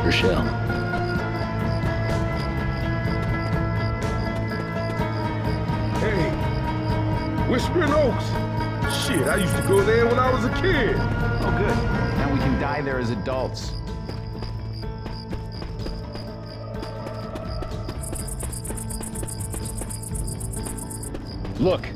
sniper shell. Hey, Whispering Oaks. Shit, I used to go there when I was a kid. Oh, good. Now we can die there as adults. Look.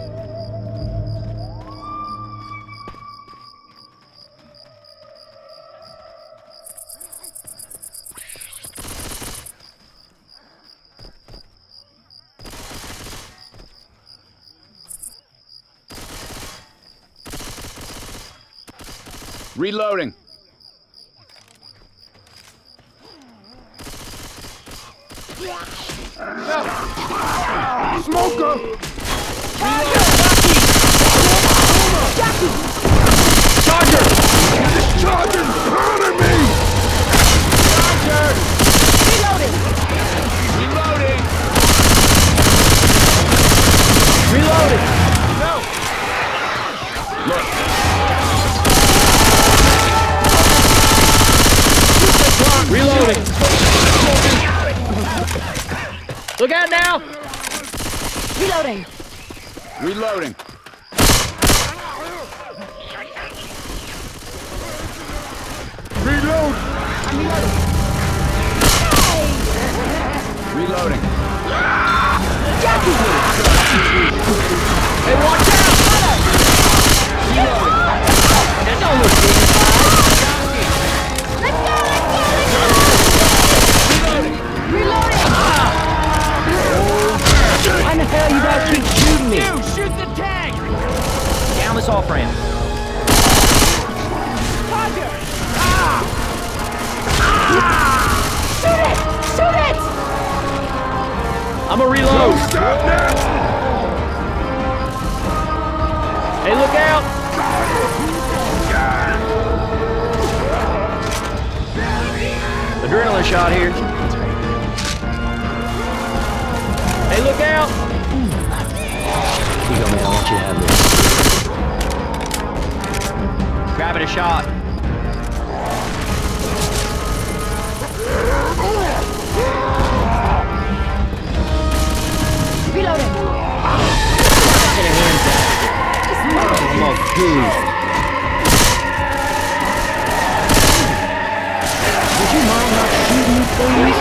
Reloading. Smoker! Charger! Charging! Pounding me! Reloading. Reloading! No. Reloading! Look out now! Reloading. Reloading. Reload! Reloading. Hey, watch out! That don't look Why in the hell you guys keep shooting me? You shoot the tank. Down this off ramp. Shoot it! Shoot it! I'm a reload. Stop now! Hey, look out! Adrenaline shot here. Hey, look out! You go, man. I want you to have this. Grabbing a shot. Reloading. Get your hands down. I'm all goose. Would you mind not shooting me, please?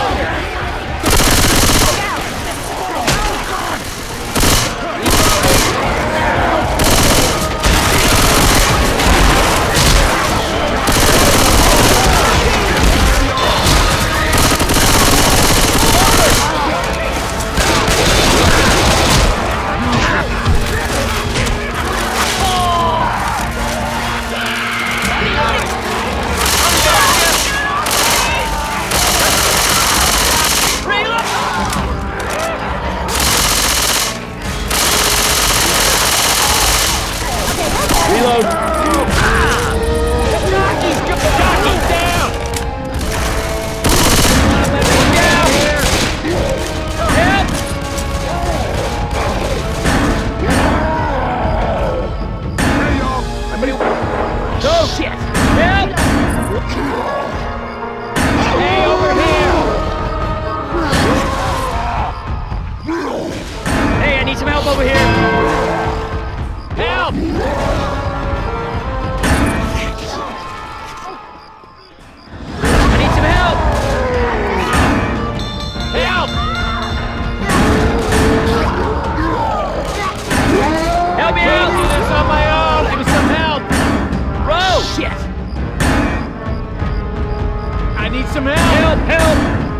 Reload! Go! Shit! Help! Hey, over here! Hey, I need some help over here! Help! I need some help! Help! Help me out! Do this on my own! Give me some help! Bro! Shit! I need some help! Help! Help!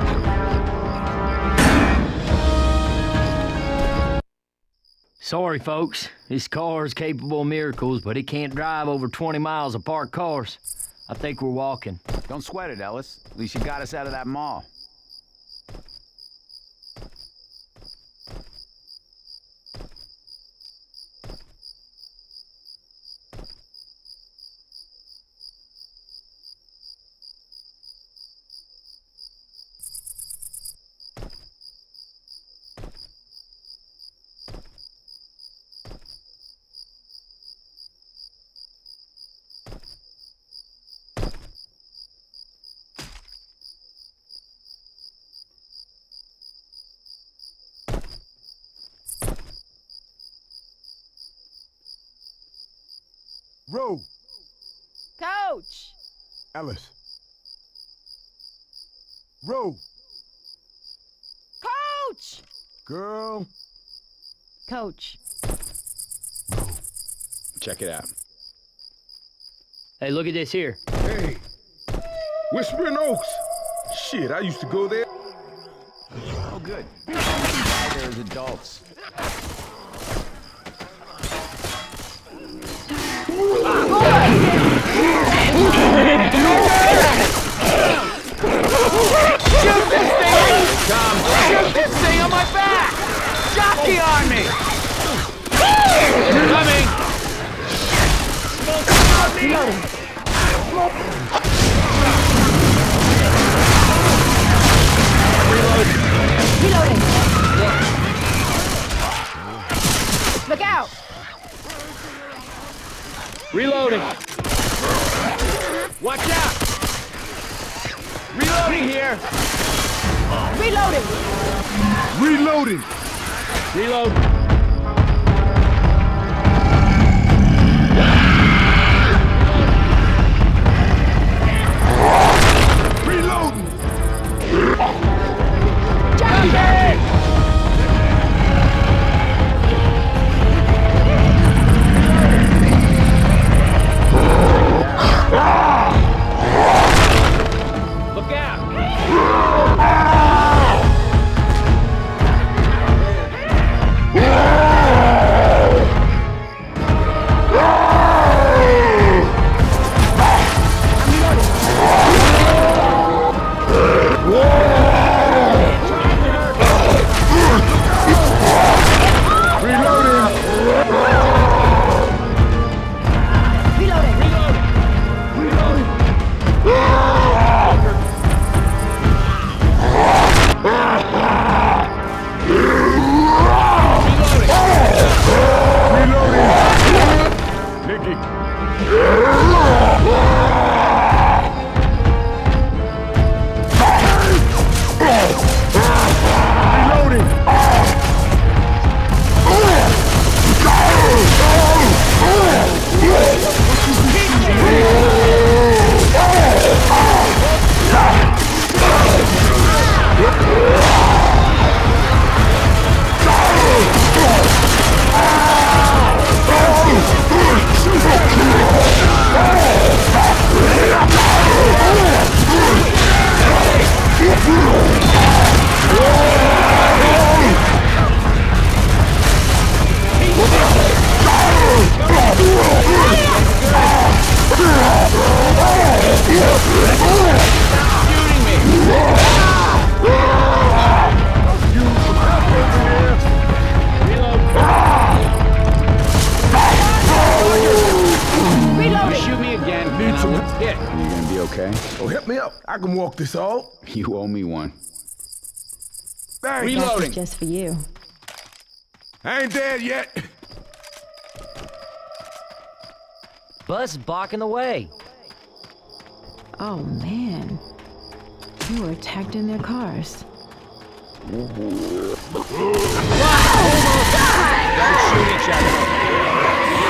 Sorry, folks. This car is capable of miracles, but it can't drive over 20 miles of parked cars. I think we're walking. Don't sweat it, Ellis. At least you got us out of that mall. Row. Coach! Ellis. Row. Coach! Girl. Coach. Check it out. Hey, look at this here. Hey. Whispering Oaks. Shit, I used to go there. Oh, good. There's adults. Shoot this thing! Tom, shoot this thing on my back! Jockey on me! It's coming! Reloading! Look out! Reloading! Watch out! Reloading here! Reloading! Reloading. Reload! Reloading. Jockey! Look out! Reloading! Nicky. Reloading. Reloading! Shoot me again. Need some- Hit. Are you gonna be okay? Oh, help me up. I can walk this all. You owe me one. Thanks. Reloading. Just for you. I ain't dead yet. Bus is blocking the way. Oh, man. You were attacked in their cars. Don't shoot each other.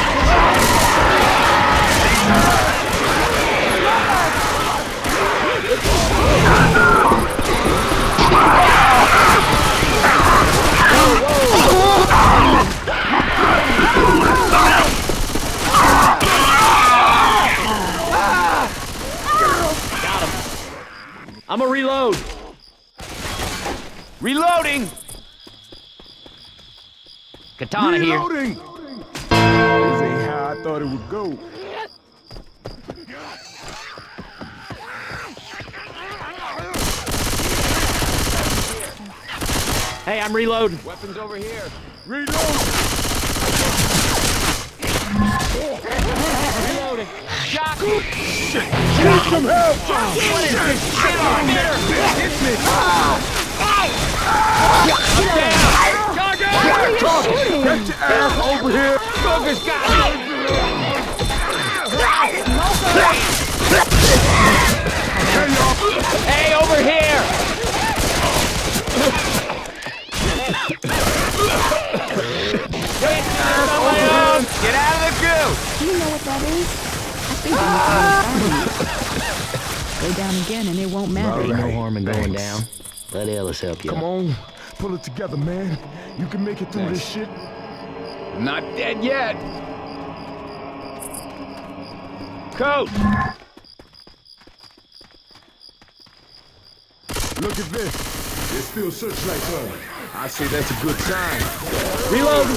I'ma reload. Reloading. Katana here. Reloading. This ain't how I thought it would go. Hey, I'm reloading. Weapons over here. Reload. Reloading. Jockey. Need some help. What is this shit on here? Hit me. Down. Get your ass over here. Smoker's got me. Hey, over here. Wait, I'm on my own. Get out of the goo. Do you know what that is? I think it was go down again and it won't matter. Ain't no harm in going Thanks. down. Let Ellis help you. Come on, pull it together, man. You can make it through this shit. I'm not dead yet. Coach! Look at this. There's still searchlight on. I say that's a good sign. Reload!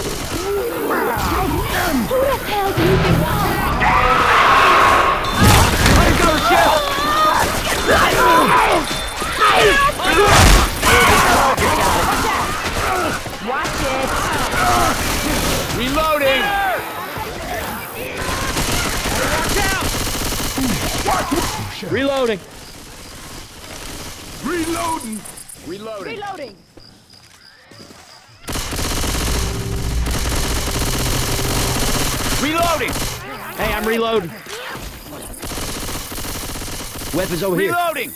Let go, Chef! Watch it. Reloading! Reloading! Reloading. Reloading. Reloading. Reloading! Hey, I'm reloading. Weapons over here. Reloading!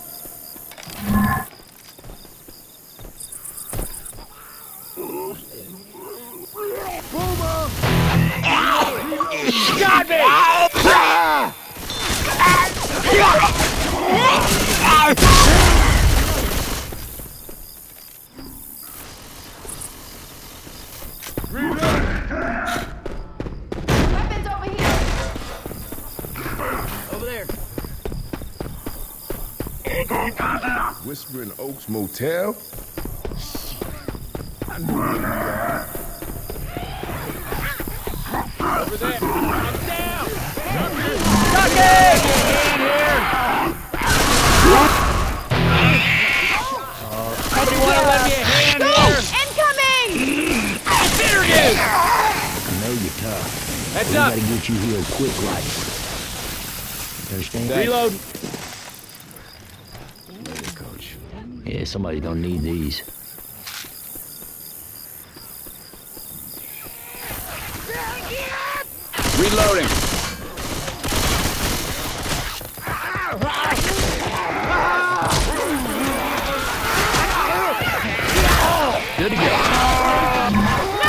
Got me! Weapons over here. Over there. Whispering Oaks Motel? I knew where we are. Over there. I'm down! Ducky! Somebody want to lend me a hand here? Incoming! Consider you! I know you're tough. Heads We up! gotta get you healed quick like. You understand? Reload! Later, Coach. Yeah, somebody's gonna need these. Reloading. Good to go.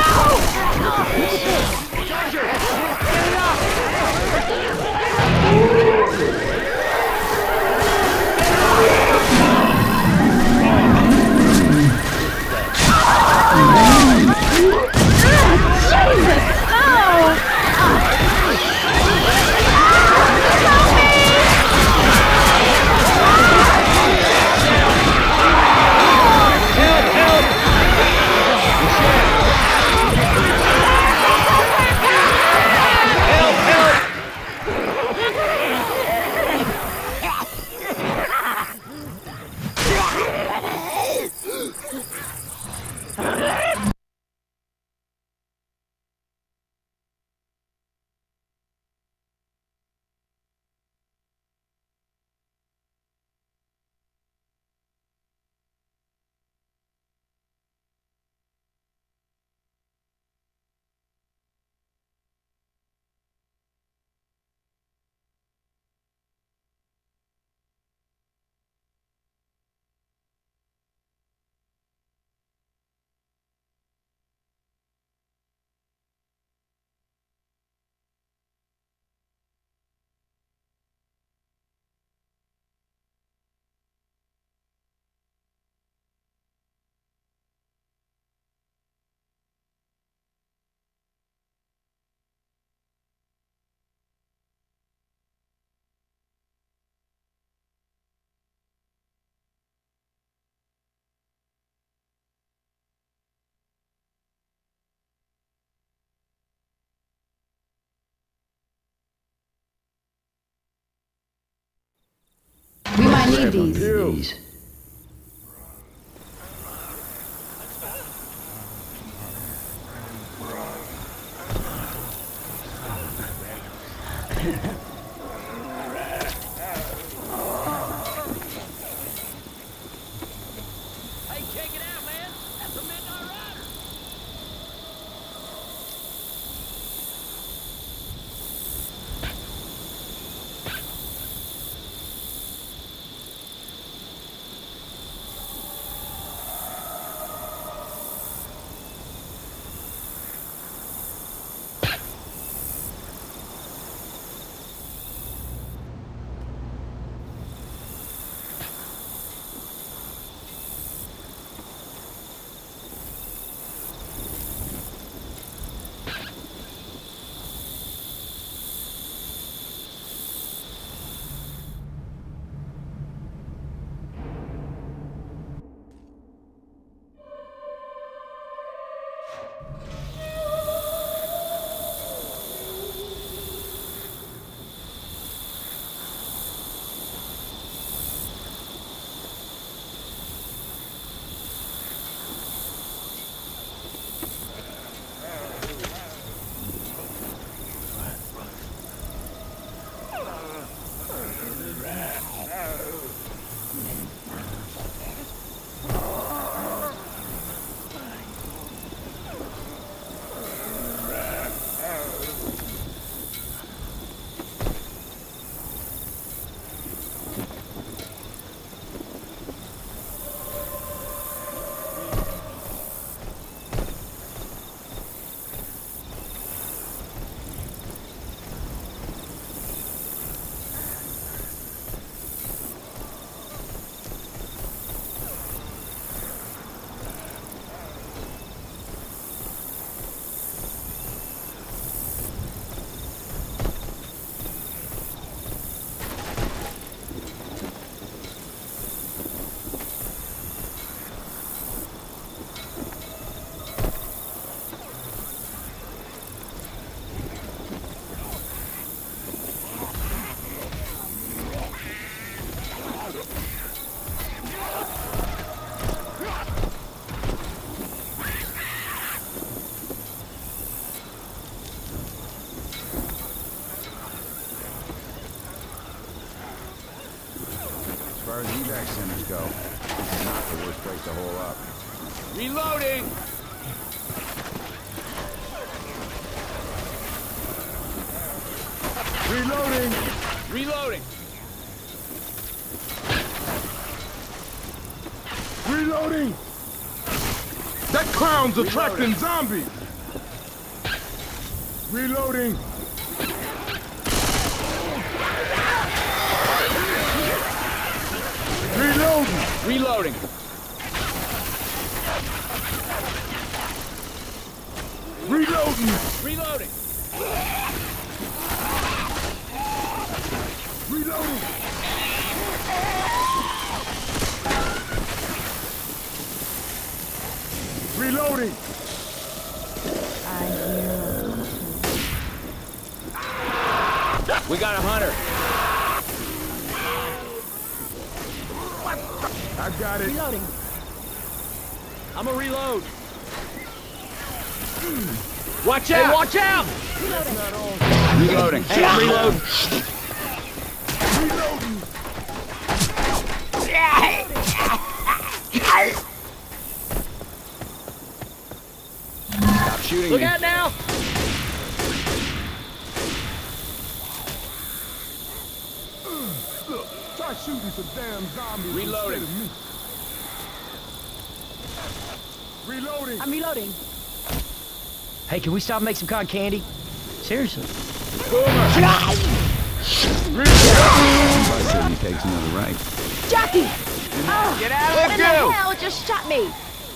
We might need these. These. Hey, check it out, man. That's a Midnight Rider. far as evac centers go, this is not the worst place to hole up. Reloading! Reloading! Reloading! Reloading! That clown's attracting zombies! Reloading! Reloading! Reloading! Reloading! Reloading! Reloading! Reloading! We got a hunter. I got it. Reloading. I'm a reload. Watch out! Hey, watch out! Reloading. Hey, I'm reload. Reloading! Stop shooting Look me. out now! Look, try shooting some damn zombies. Reloading. instead of me. Reloading! I'm reloading. Hey, can we stop and make some cotton candy? Seriously. Somebody certainly takes another right. Jockey! Get out of What the in the goo! hell just shot me?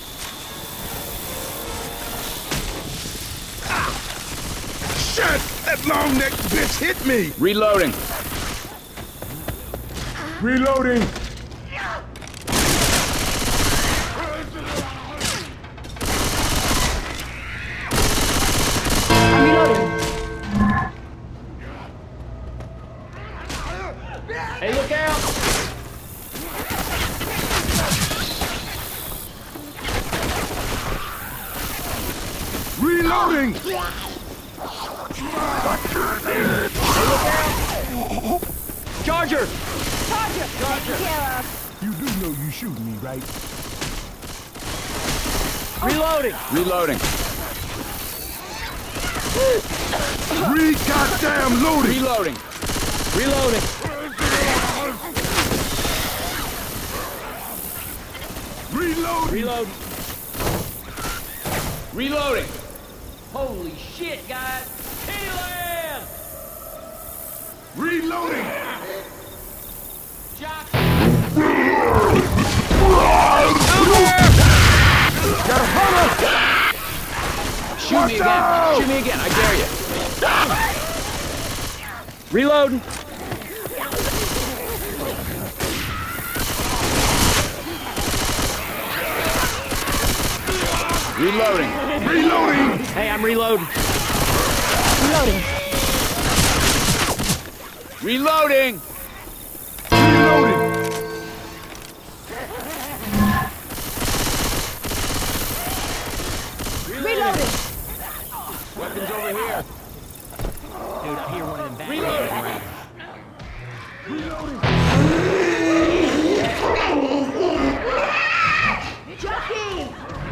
Shit! That long-necked bitch hit me! Reloading. Reloading! I'm reloading. Hey, look out! Reloading! Charger! Taken care of. You do know you shoot me, right? Reloading! Reloading. Goddamn loading! Reloading. Reloading! Reloading! Reload! Reloading! Holy shit, guys! Healing! Reloading! Got a hunter! Shoot me again! Shoot me again! I dare you! Reloading! Reloading. Reloading! Hey, I'm reloading! Reloading. Reloading! Reloading! Reloading. Weapons over here! Dude, I hear one of them back. Reloading! Jockey!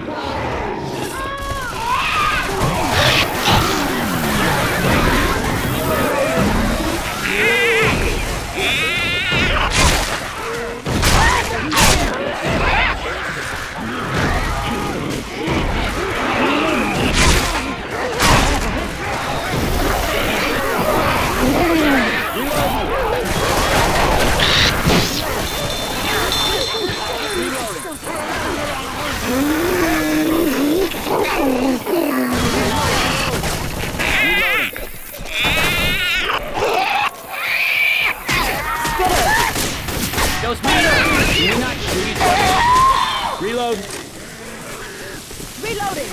Ghost Spider! Can we not shoot each other? Reload! Reloading.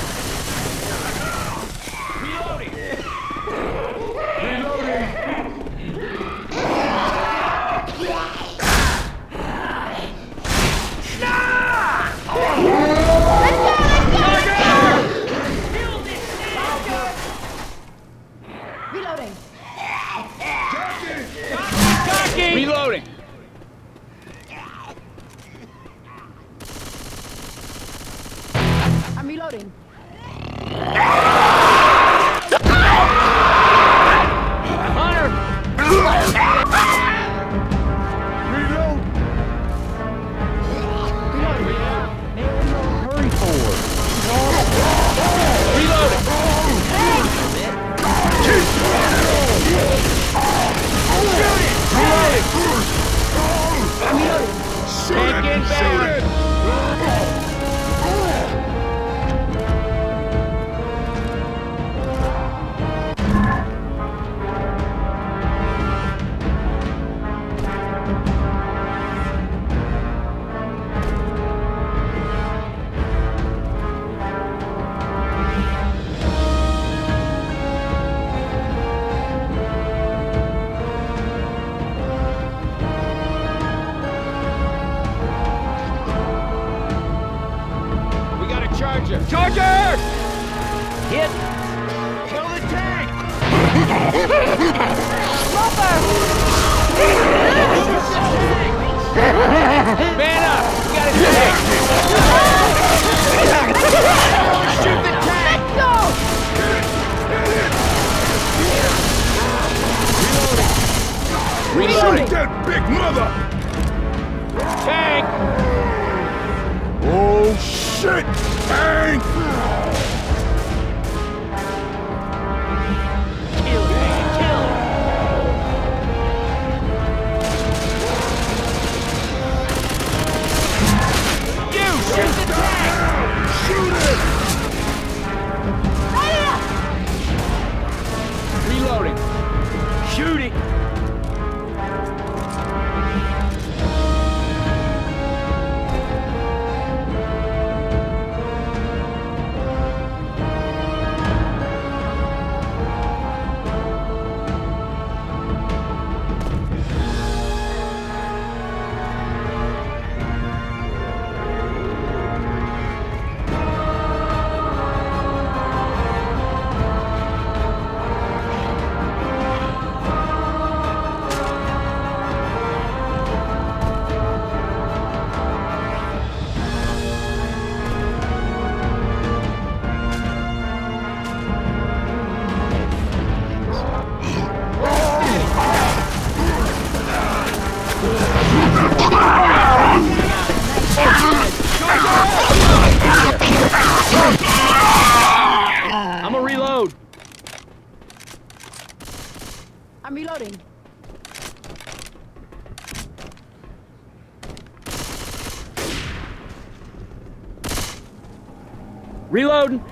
Reloading. Reloading! reloading. Hunter! Reload! Hurry forward. Reloading! Can't get back! Charger! Charger! Hit! Kill the tank! Man up! We got a tank! Shoot the tank! Go! Reloading! Shoot that big mother! Tank! Oh, shit! Tank! Kill it, man! Kill it! You! Shoot the tank! Shoot it! Reloading! Shoot it! I'm a reload. I'm reloading. Reloading.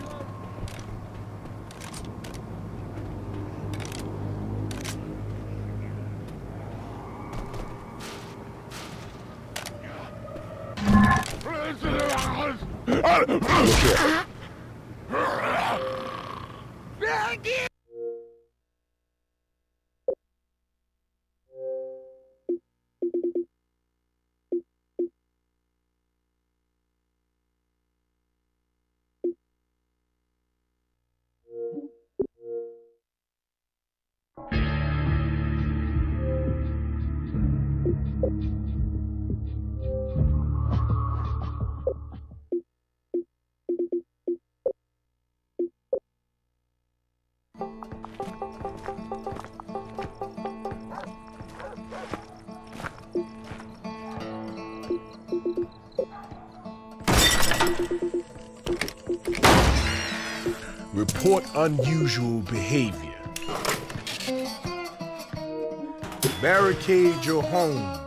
Report unusual behavior. Barricade your homes.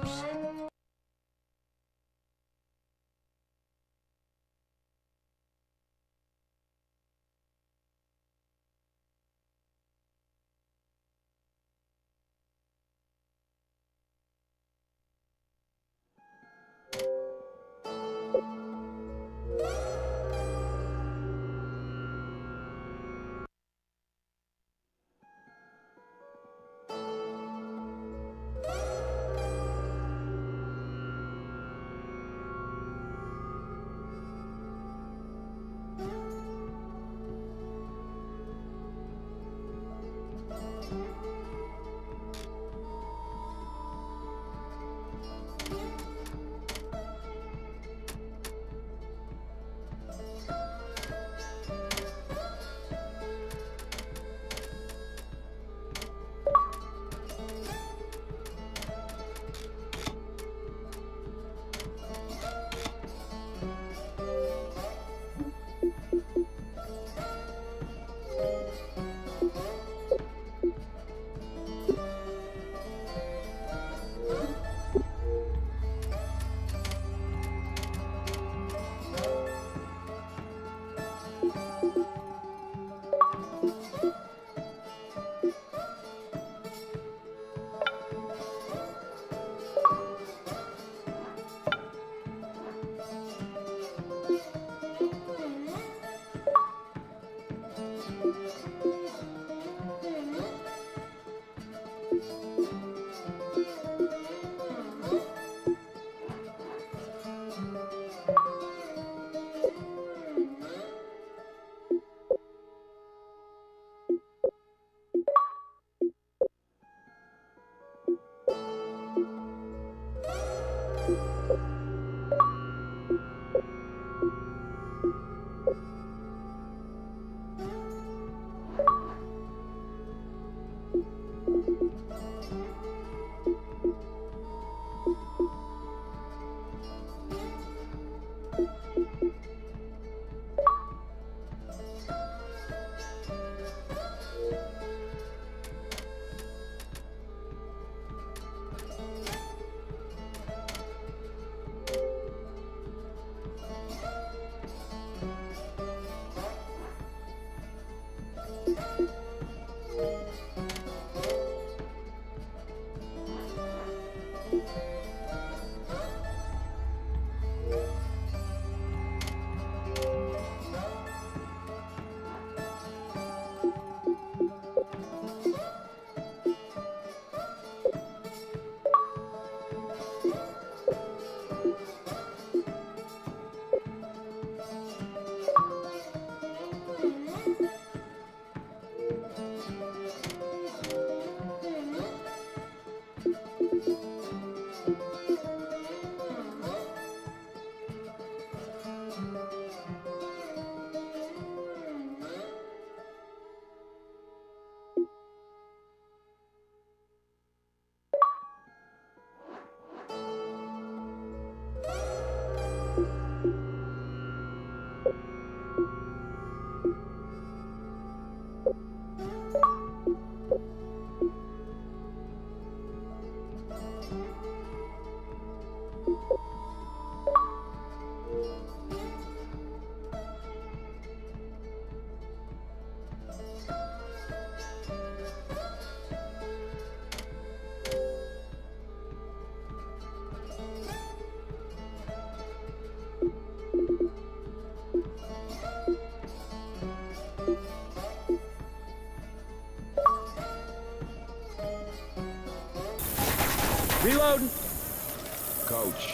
Reloading. Coach.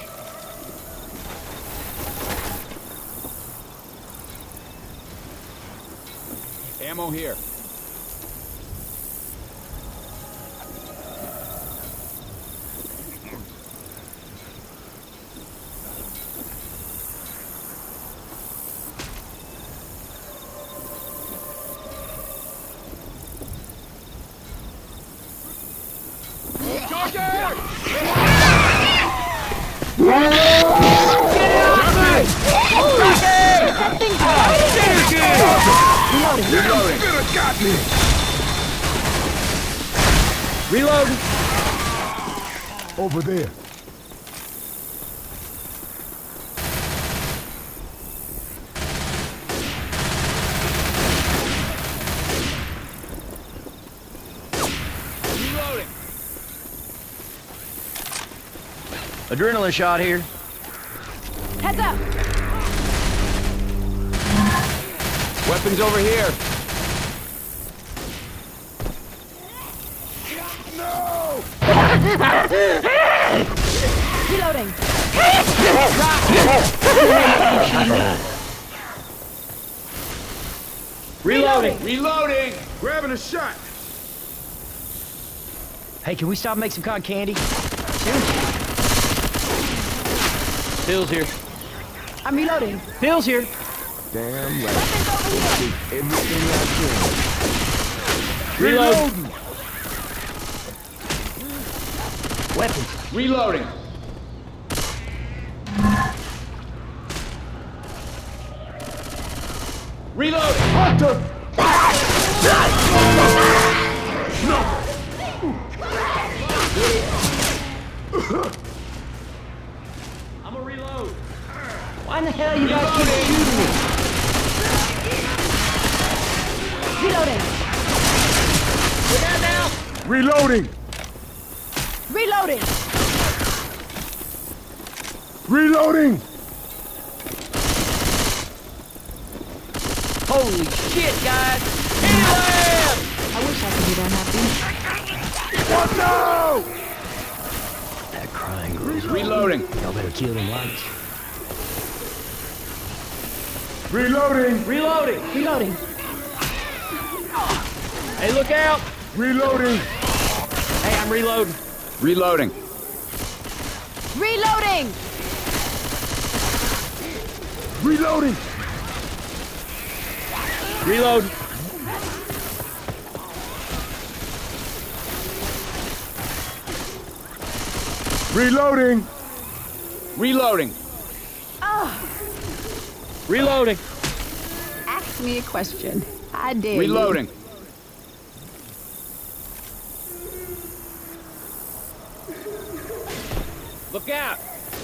Ammo here. Reloading. Got me. Reloading. Over there. Reloading. Adrenaline shot here. Heads up! Weapons over here. Reloading! Reloading. Reloading. Grabbing a shot. Hey, can we stop and make some cotton candy? Phil's here. I'm reloading. Phil's here. Damn right. Weapons over here! Everything I Reloading. Weapons. Reloading. Reloading. Hunter. I'm gonna reload. Why in the hell you guys keep shooting me? Reloading! Look out now. Reloading. Reloading! Reloading. Holy shit, guys! I wish I could be that happy. What now? That crying girl's Reloading. Y'all better kill them lights. Reloading. Reloading. Reloading. Hey, look out. Reloading. Hey, I'm reloading. Reloading. Reloading! Reloading. Reload. Reloading. Reloading. Reloading. Ask me a question. I dare you. Reloading. Look out.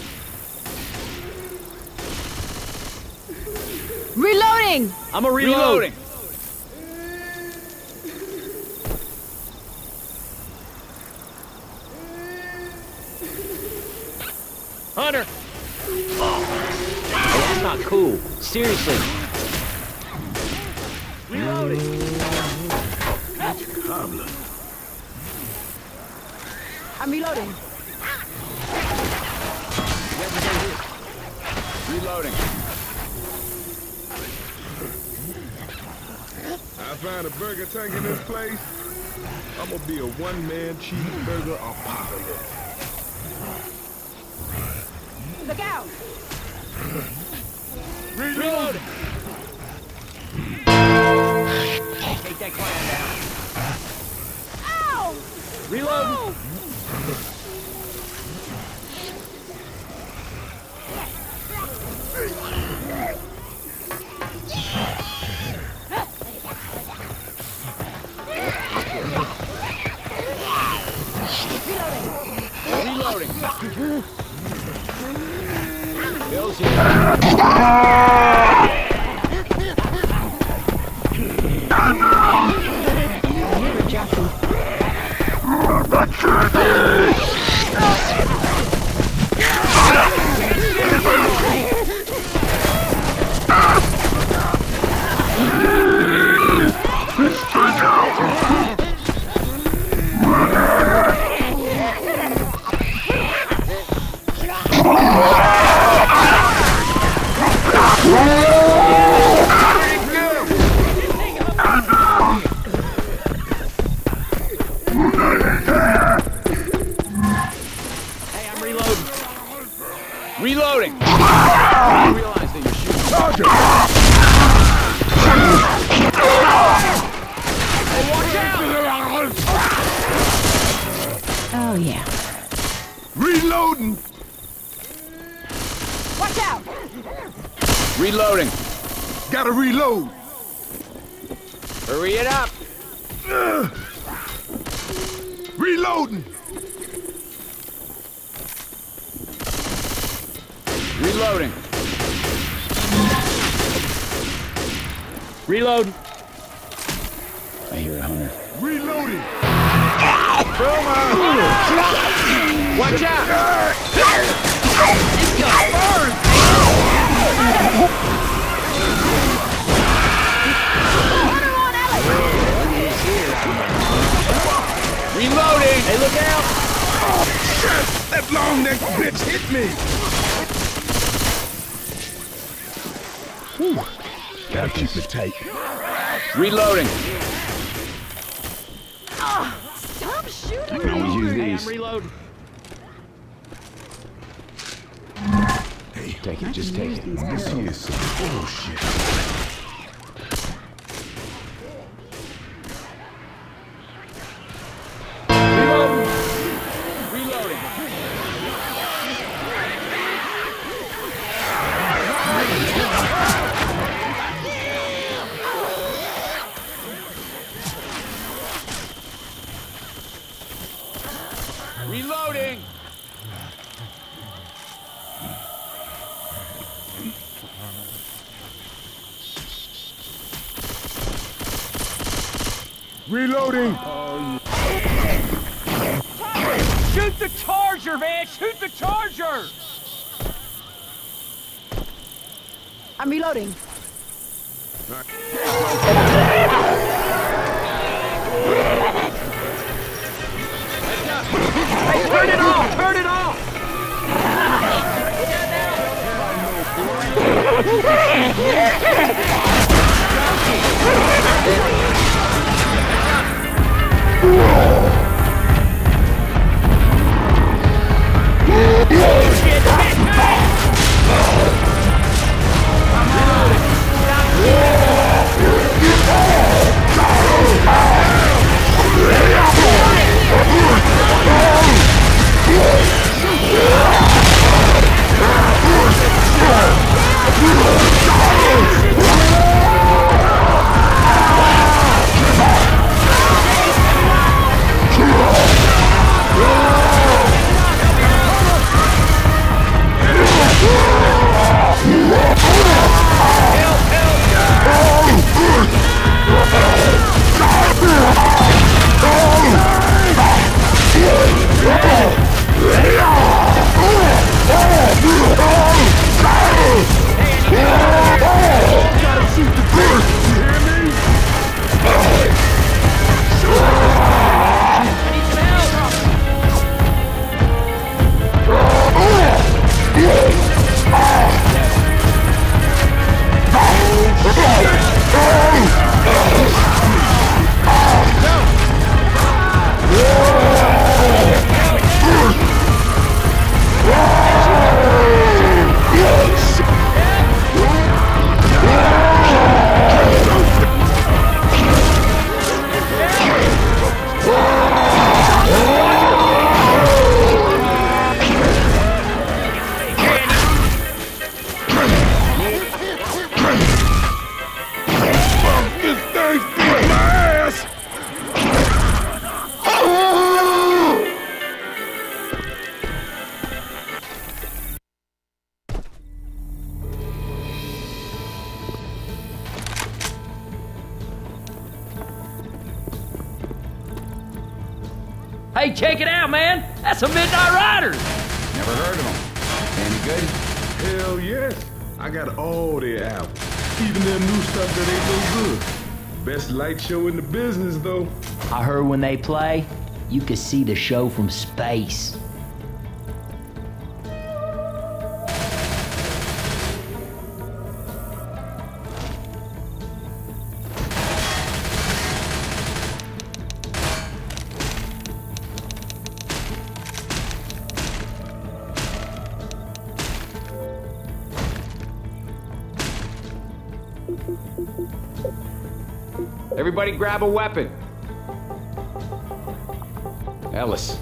Reloading! I'm a reload. Reloading. Hunter! Hey, that's not cool. Seriously. Reloading. I'm reloading. Reloading. I find a burger tank in this place. I'm gonna be a one-man cheeseburger apocalypse. Look out! Reloading. Take that clown down. Ow! Reloading. Reloading. Bill's here. Reloading! I realize that you're shooting. Charger! Hey, watch out! Oh, yeah. Reloading! Watch out! Reloading. Gotta reload! Hurry it up. Reloading! Reloading. Reload. I hear a hunter. Reloading! Watch out! Reloading! Hey, look out! Oh, shit! That long-necked bitch hit me! Whew. Gotta keep it tight. Reloading. Stop shooting! I can always use these. Reload. Hey, Take it, just take it. this here is some bullshit. Reloading. Reloading. Reloading! Shoot the Charger, man! Shoot the Charger! I'm reloading. Hey, turn it off! Turn it off! Hey, check it out, man. That's a Midnight Riders. Never heard of them. Any good? Hell yes. I got all their albums. Even their new stuff that ain't no good. Best light show in the business, though. I heard when they play, you can see the show from space. Everybody grab a weapon. Ellis.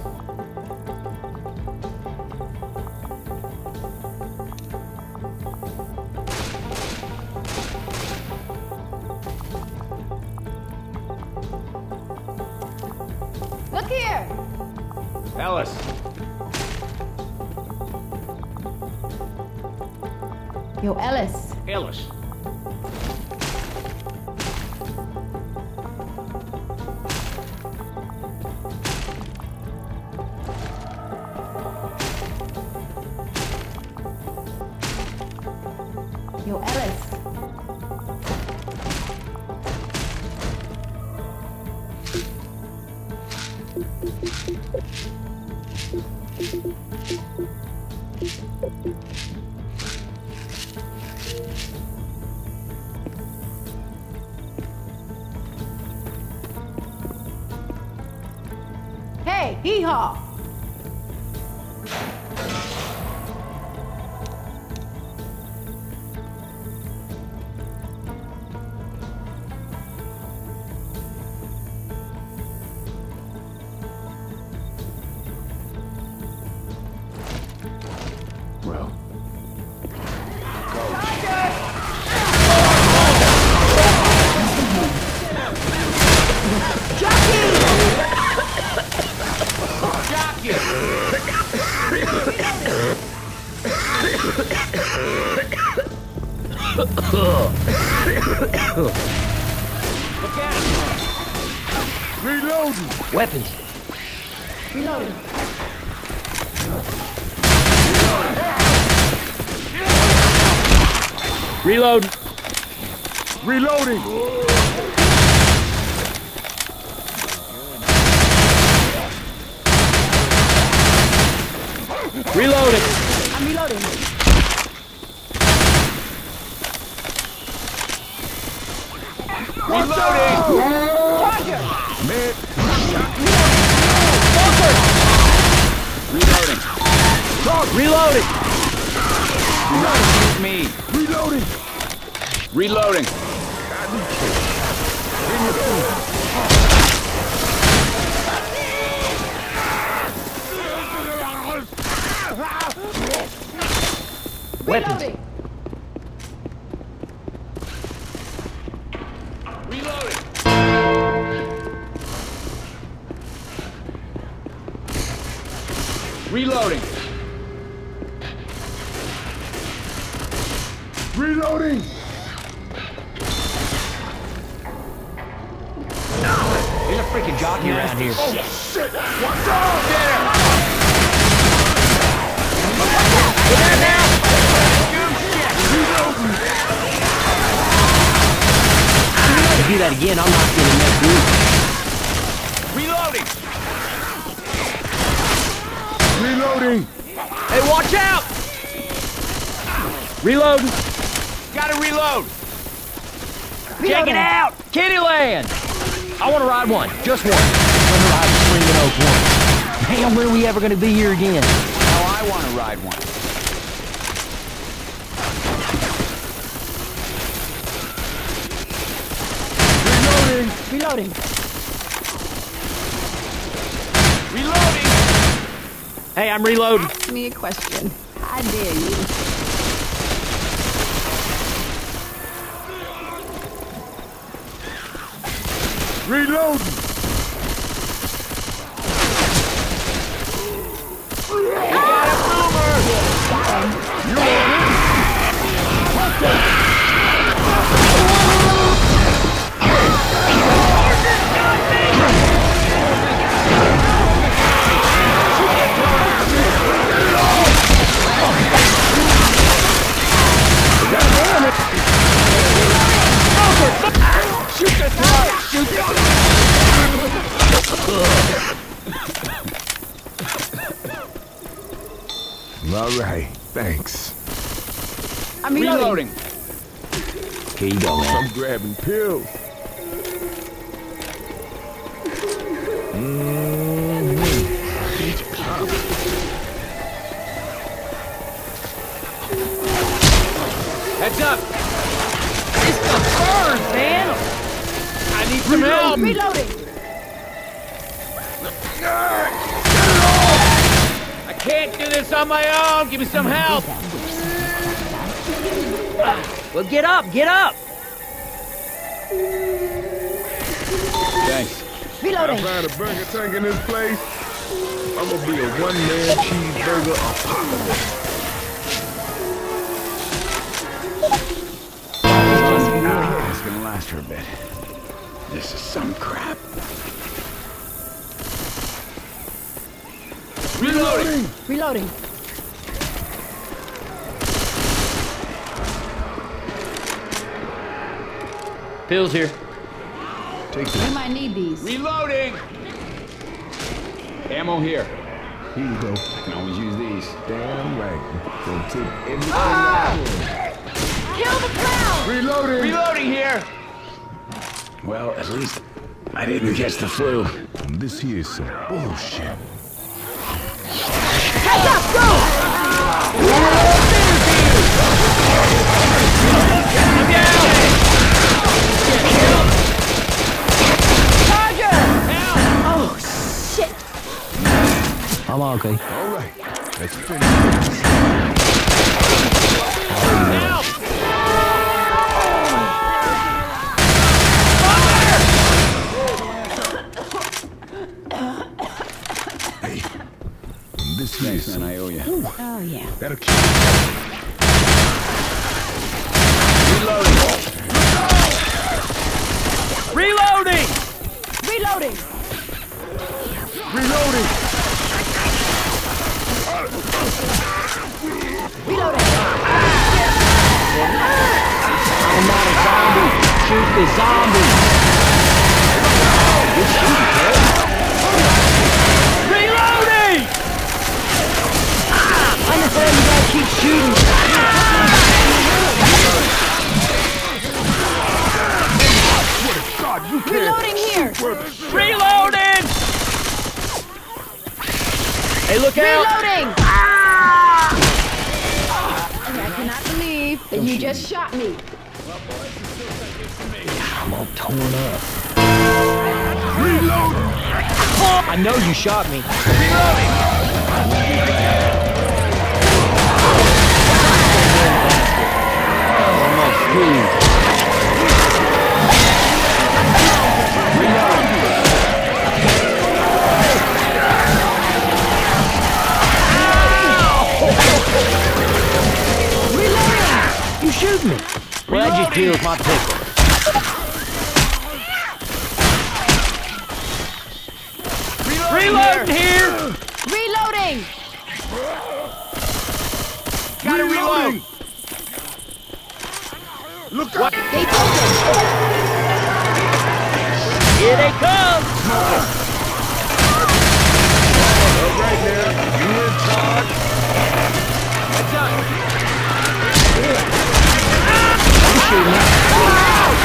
Look here. Ellis. Yo, Ellis. Ellis. Yo, Ellis. Hey, hee-haw. Bro. Reloading. Weapons. Reloading. Reload. Reloading. Reloading. I'm reloading. Charger. Man, Reloading. Reloading. Excuse me. reloading. Reloading. Weapons. Reloading. Reloading. Reloading. Reloading. There's a freaking jockey around here. Shit. Watch out. If you do that again, I'm not getting next week. Reloading. Reloading. Hey, watch out! Reloading. Gotta reload. Check it out! Kittyland! I want to ride one. Just one. I want to ride the Swinging Oak one. Man, when are we ever going to be here again? Now I want to ride one. Reloading. Reloading. Hey, I'm reloading. Ask me a question. I dare you. Reloading. All right, thanks. I'm reloading. Okay, you go, man. I'm grabbing pills. Heads up! This stuff burns, man! I need some help! Reloading. I can't do this on my own! Give me some help! Well, get up, get up! Thanks. I Reloading. find a burger tank in this place. I'm gonna be a one-man cheeseburger apocalypse. It's gonna last for a bit. This is some crap. Reloading! Reloading. Pills here. Take We this. might need these. Reloading! Ammo here. Here you go. I can always use these. Damn right. Gonna take everything I Kill the clown. can. Reloading. Reloading here! Well, at least I didn't catch the flu. This here is some bullshit. Heads up, go. Charger. Oh, shit. I'm okay. All right, let's finish this. Help! This here is Thanks, man. some... I owe you. Oh, yeah. That'll keep... Reloading! Reloading. Reloading. Reloading. I'm not a zombie. Shoot the zombie. Reloading! I understand you gotta keep shooting. God, you can't... Reloading here. Reloading! Hey, look out! Reloading. I cannot believe that you just shot me. I'm all torn up. I know you shot me. Oh, my food. You shoot me. Well, that just kills my pickle. Reloading here! Reloading. Gotta reload! Look out! They took it. Here they come. All right now, you in charge. Heads up! You shoot me.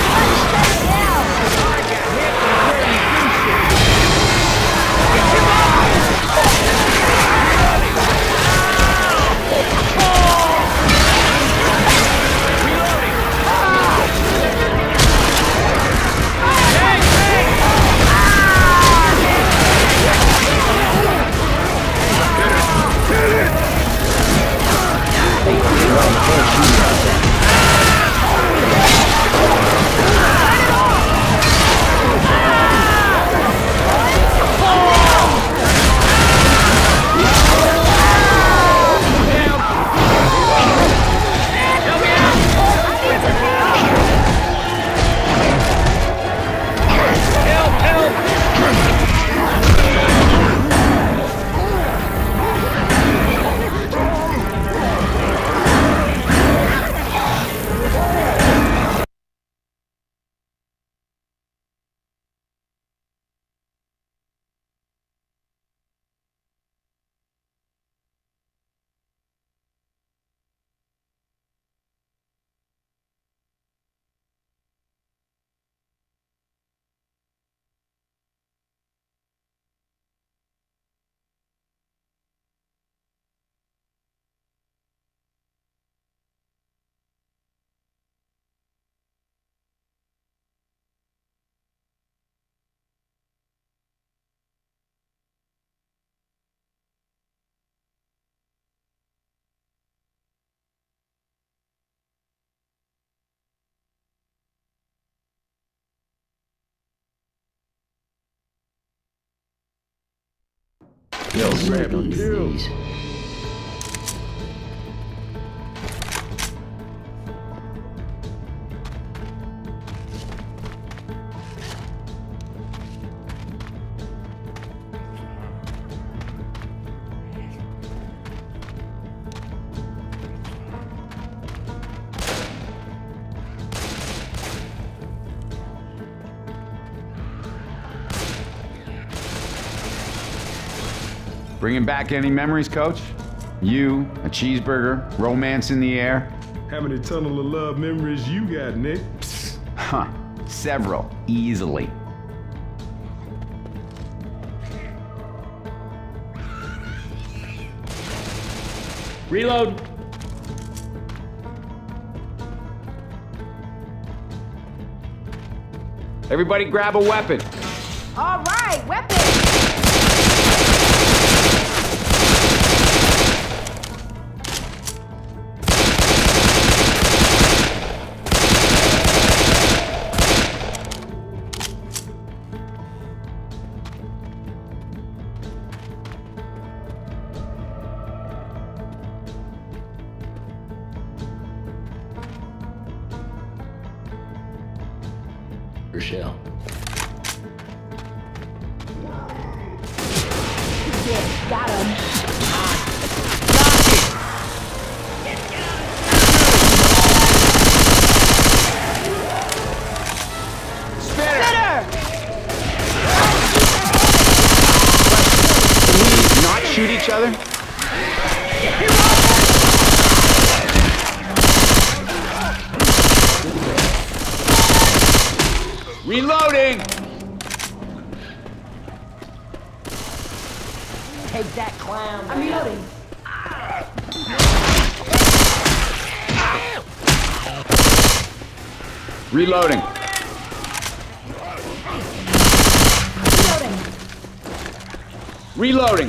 Yo, Look grab on the these pills. things. Bringing back any memories, Coach? You, a cheeseburger, romance in the air? How many tunnel of love memories you got, Nick? Huh, several, easily. Reload. Everybody grab a weapon. All right, weapon. Rochelle. Yeah, got him. Spitter! Can we not shoot each other? Reloading! Take that clown. I'm reloading. Reloading. Reloading. Reloading.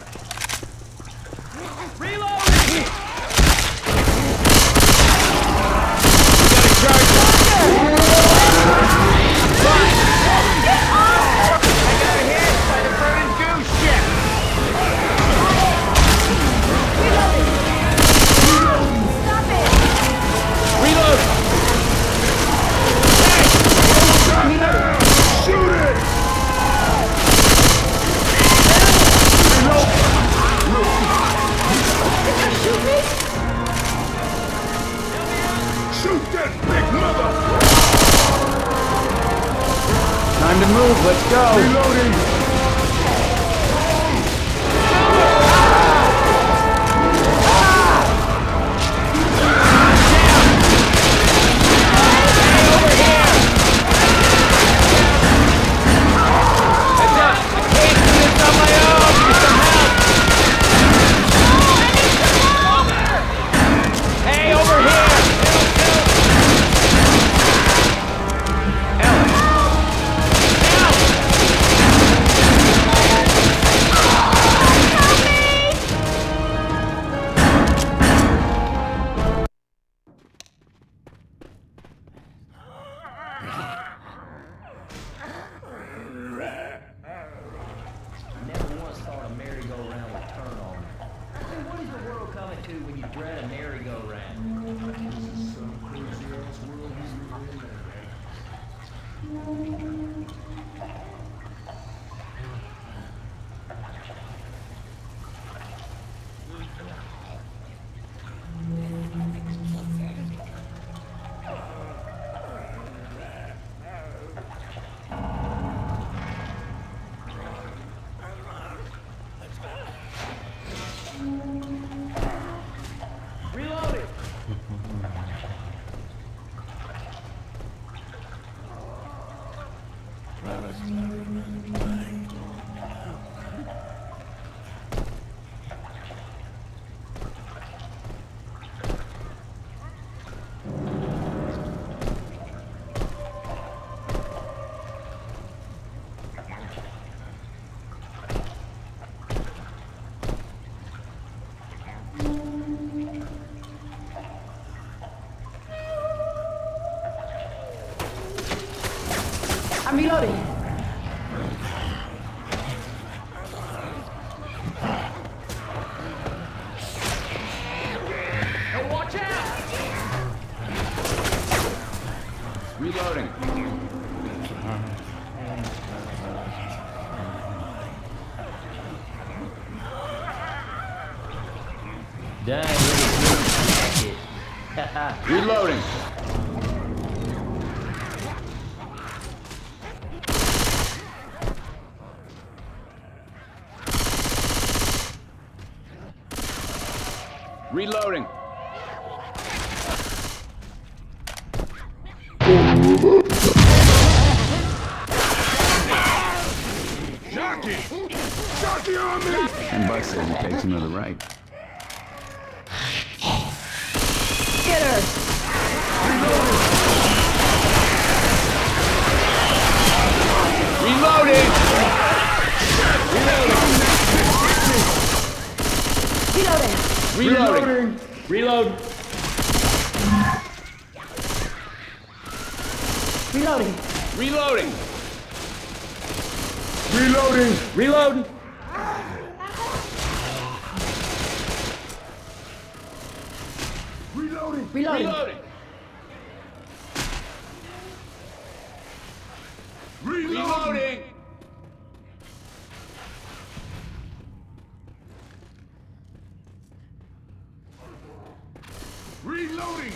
Shoot that big mother! Time to move, let's go. Reloading! Never once thought a merry-go-round would turn on me. What is the world coming to when you dread a merry-go-round? I'm reloading. Dang, look at this. Reloading. Reloading. Jockey on me! And Buck says he takes him to the right. Get her! Reloading! Reloading! Reloading! Reload. Reloading! Reloading! Reloading! Reload. Reloading! Reloading! Reloading! Reloading! Reloading!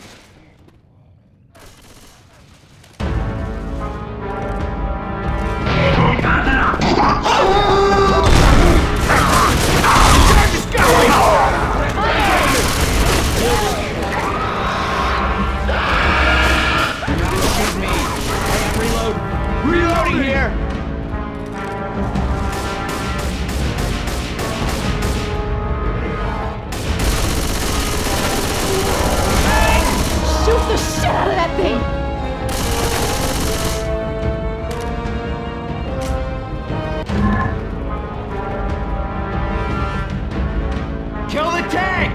Reloading here! Shoot the shit out of that thing! Kill the tank!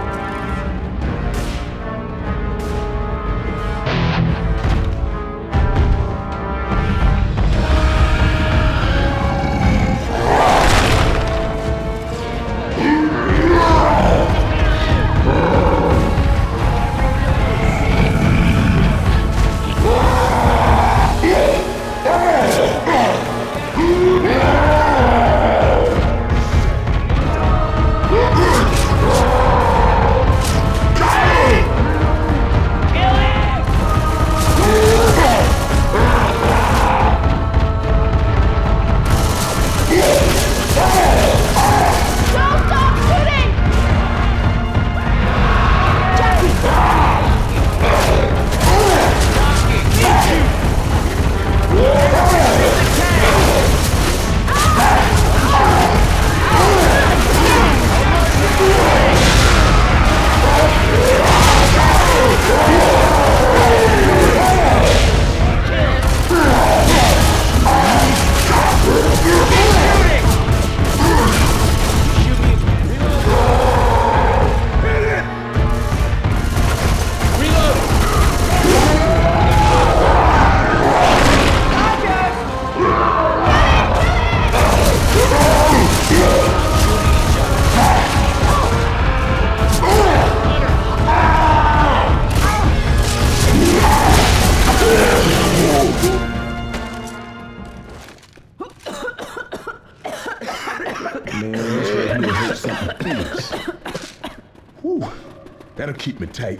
Man, this right here hurts something fierce. Whew, that'll keep me tight.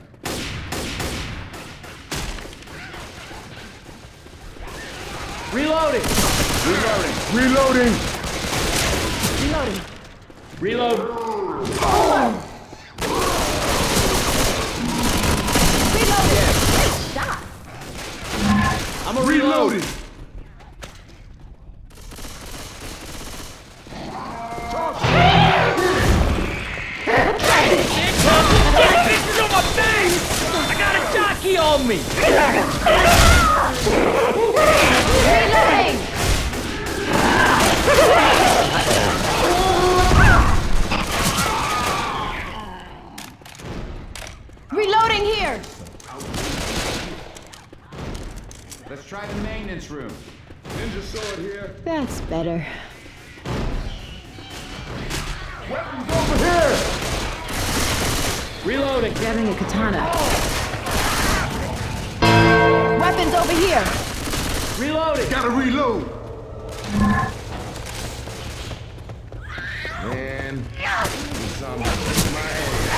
Reloading. Reloading! Reloading! Reloading! Reload. Reloading! Great shot! I'm a reload. Reloading! Pieces on my face! I got a jockey on me! Reloading! Reloading here! Let's try the maintenance room. Ninja sword here. That's better. Weapons over here! Reloading. Grabbing a katana. Weapons over here! Reloading. Gotta reload! Man, something in my head.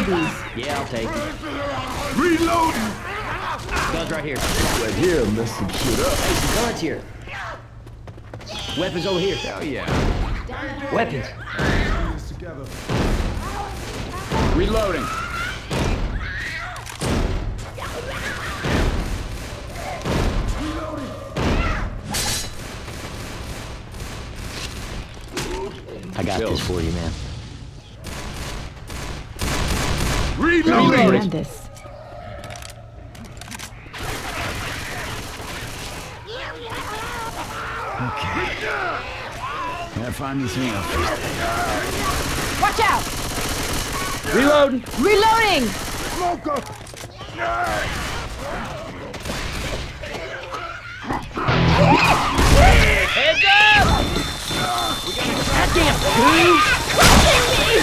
zombies. Yeah, I'll take it. Reloading! Guns right here. Right here, mess some shit up. Hey, some guns here. Weapons over here. Hell yeah. Weapons. Together. Reloading. I got this for you, man. I Reloading! had this. Gotta find me some else. Watch out! Reloading. Reloading! Smoker! Heads up! Goddamn, dude!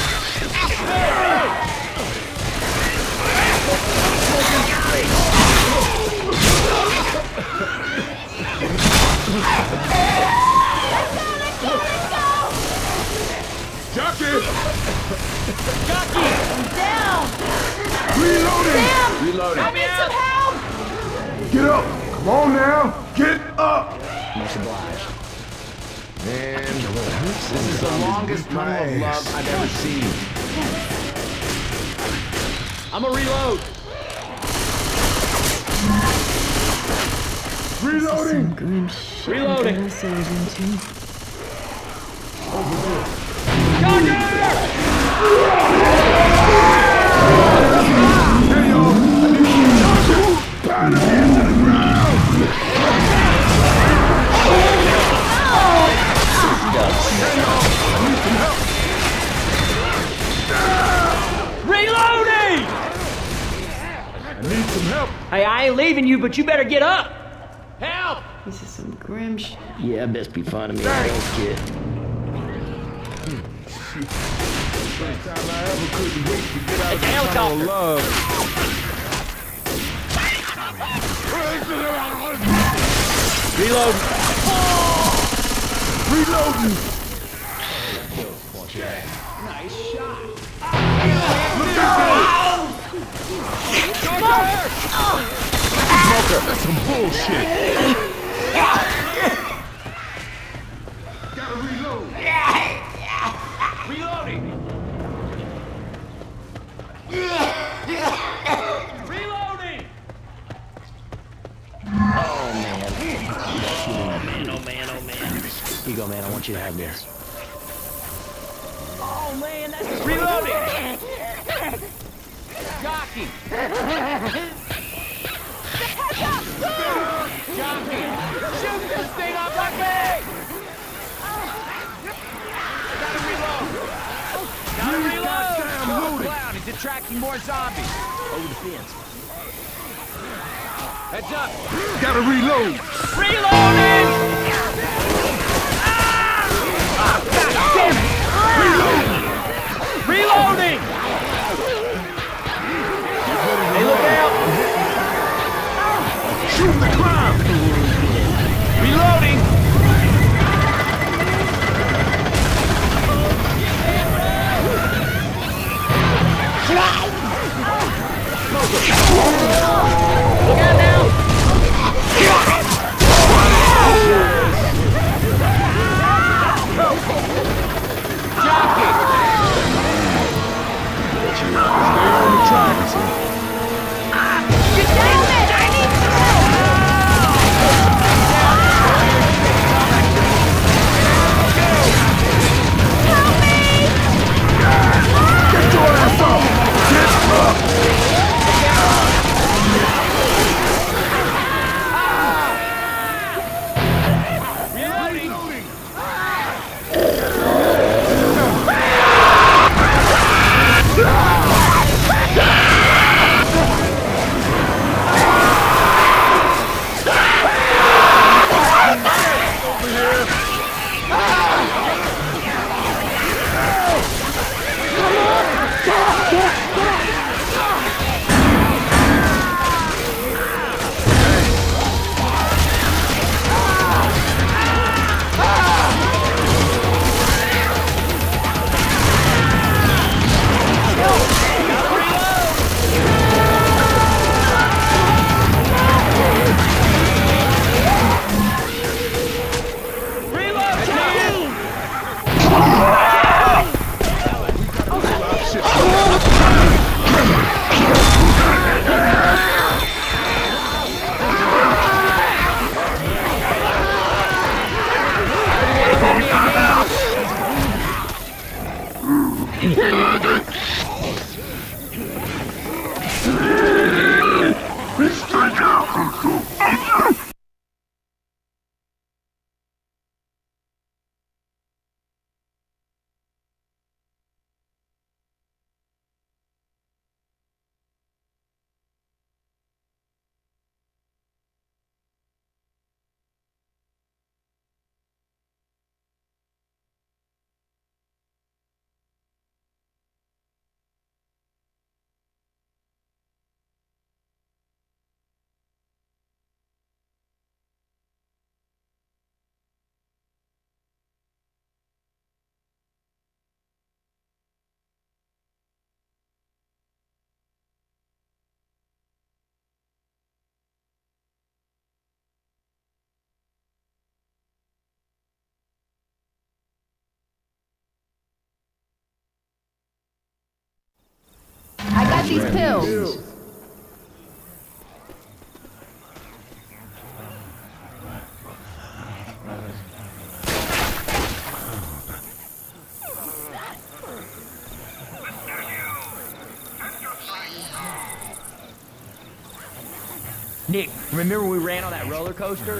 Jockey! Jockey! Down! Reloading! Sam! Reloading. I need some help! Get up! Come on now! Get up! Much obliged. Man, This is the longest tunnel of love I've ever seen. I'm gonna reload. reloading! Grim shit Reloading. we got ourselves into. Hey, yo! I need you! Pound him into the ground! Reloading! I need some help! Hey, I ain't leaving you, but you better get up. Help! This is some grim shit. Yeah, best be fun of me. I don't kid. First time I ever couldn't wait to get out It's of a the tunnel of helicopter. love. Reload. Reloading! Smoker, that's some bullshit! Gotta reload! Reloading. Reloading. Oh man. Oh man. Here you go, man. I want you to have this. Oh man, that's reloading. Jockey. Jockey. Shoot this thing off my face. Gotta reload. Gotta reload. Clown, he's attracting more zombies. Over the fence. Heads up. Gotta reload! Reloading! Damn it! Reloading! Hey, look out! Shoot the ground! Reloading! Look out now! Jockey! Stay on the tracks. Get down there! I need some Get your ass up! Get up! I got these pills. Nick, remember we ran on that roller coaster?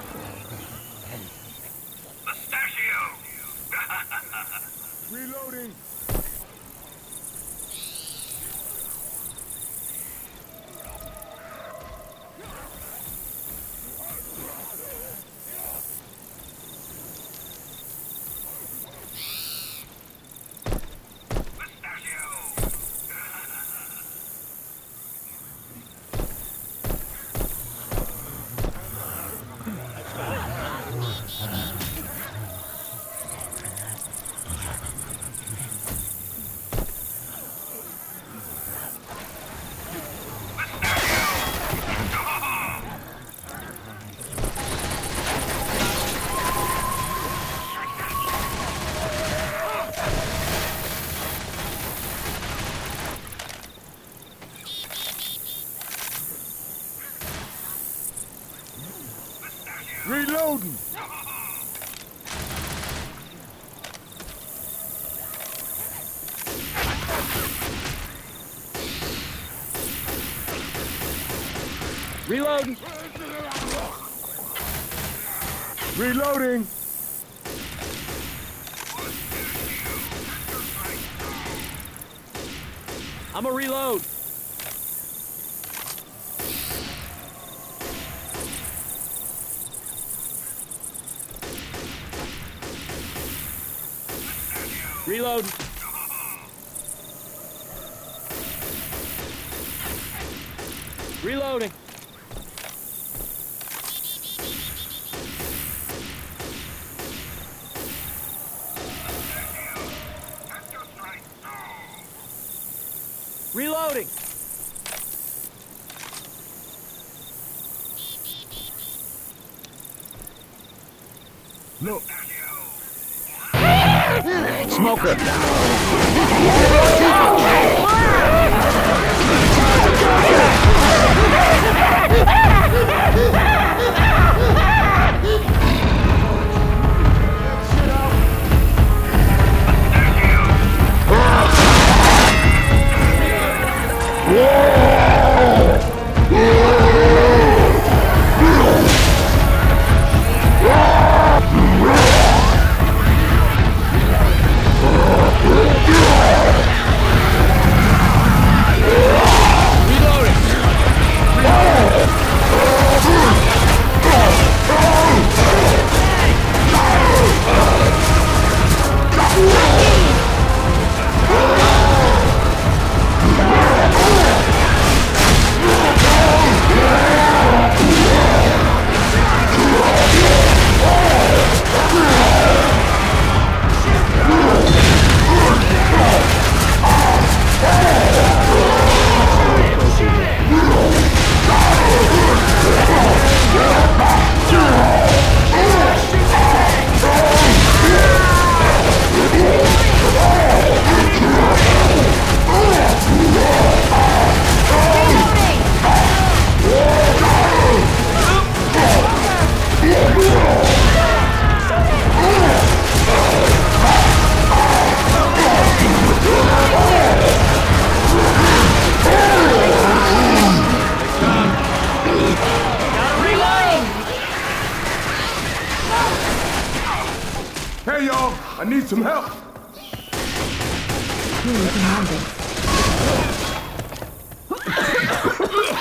Reloading. Reloading! Reloading! Reloading! I'm a reload! Reload! Reloading! Reloading! No. Smoker!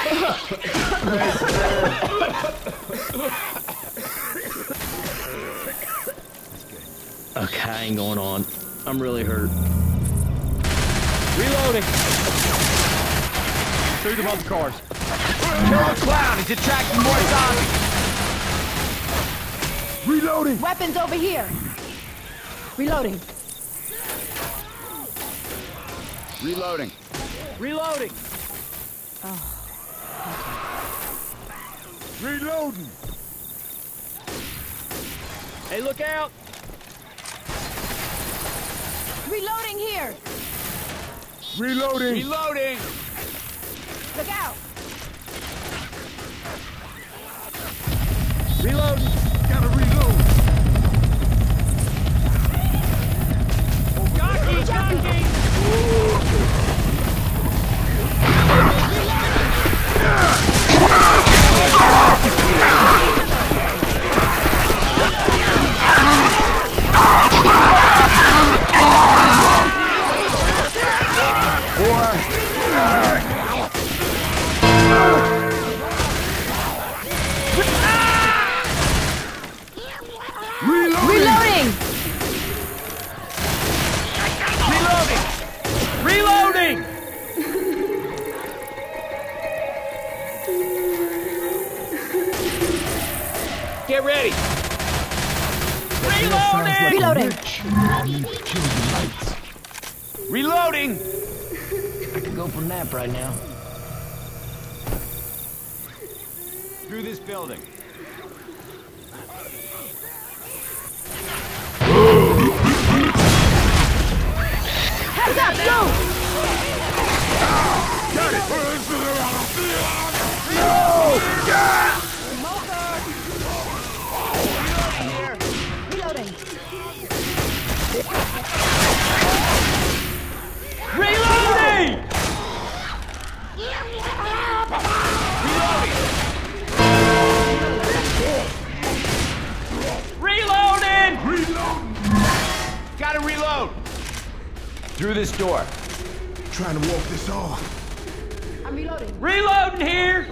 Okay, I ain't going on. I'm really hurt. Reloading! Through the bump cars. Kill the clown! He's attracting more zombies! Reloading! Weapons over here. Reloading. Reloading. Reloading! Reloading! Hey, look out! Reloading here. Reloading! Reloading! Look out. Reloading! Gotta reload! Jockey! Reloading. Reloading! Get ready! Reloading! Reloading. Reloading! I could go for a nap right now. Through this building. Heads up, go. Got it! Reloading. Reloading! Reloading! Gotta reload! Through this door. Trying to walk this off. I'm reloading. Reloading here!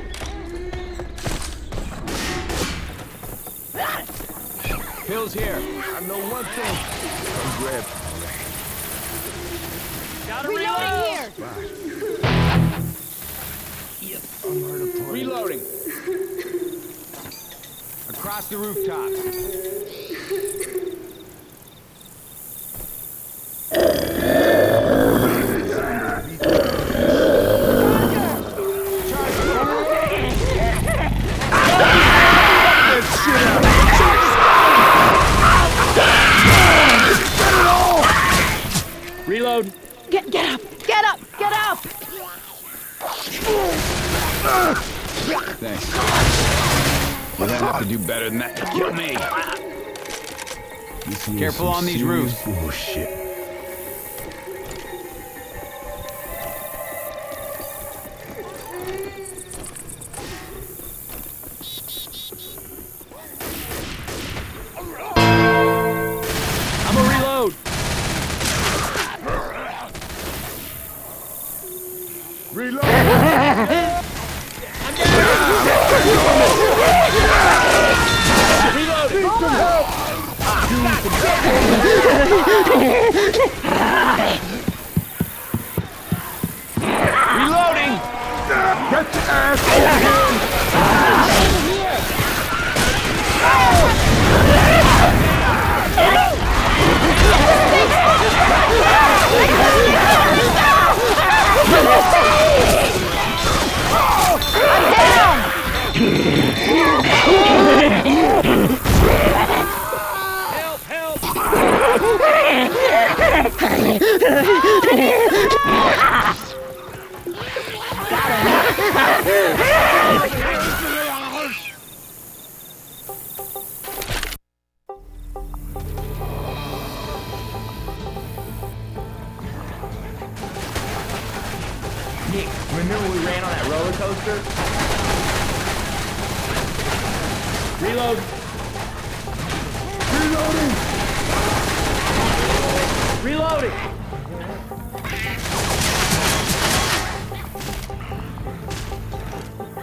Pills here. I know one thing. I'm grab. Gotta Reloading here. Reloading! Across the rooftop. Reload! Get up. Get up. Get up. Thanks. You're gonna have to do better than that to kill me. Careful on these roofs. Bullshit. I'm gonna reload! Reloading! Get the ass over here! Help! Help! Nick, remember we ran on that roller coaster? Reload! Reloading!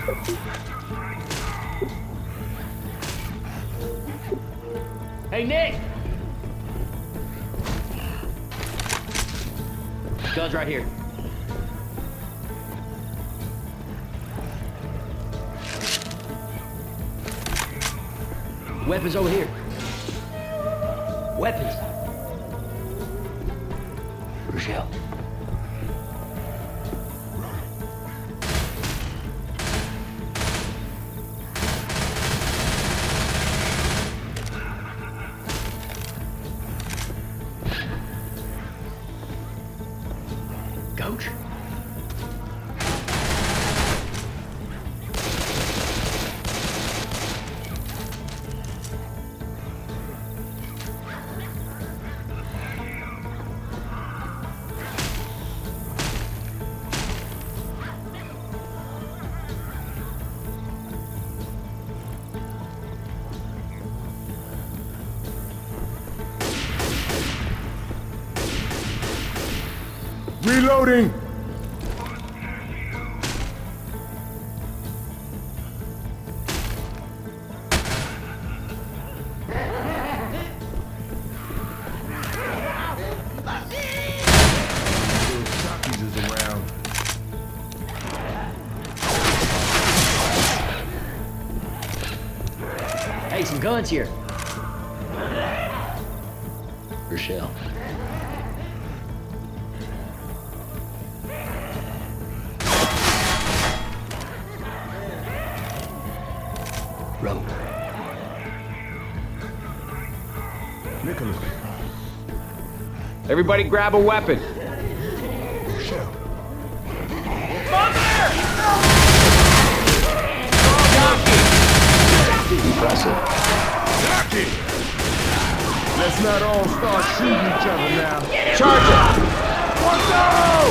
Hey, Nick! Gun's right here. Weapons over here. Weapons. Rochelle. Coach? Reloading! Jockeys is around. Hey, some guns here. Rochelle. Rope. Nicholas. Everybody grab a weapon. Rochelle. Impressive. Jockey! Let's not all start shooting each other now. Charge it! Let's go!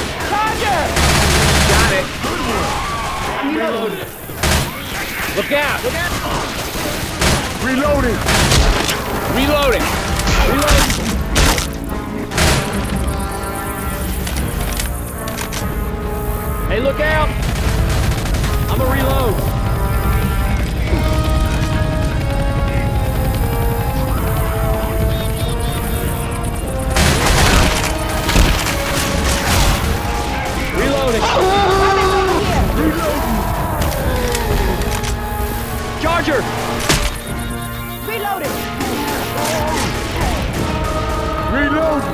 Got it. Reloading. Look out! Look out! Reloading! Reloading. Hey, look out! I'm a reload. Reloading. Charger! Reloading. Reloading!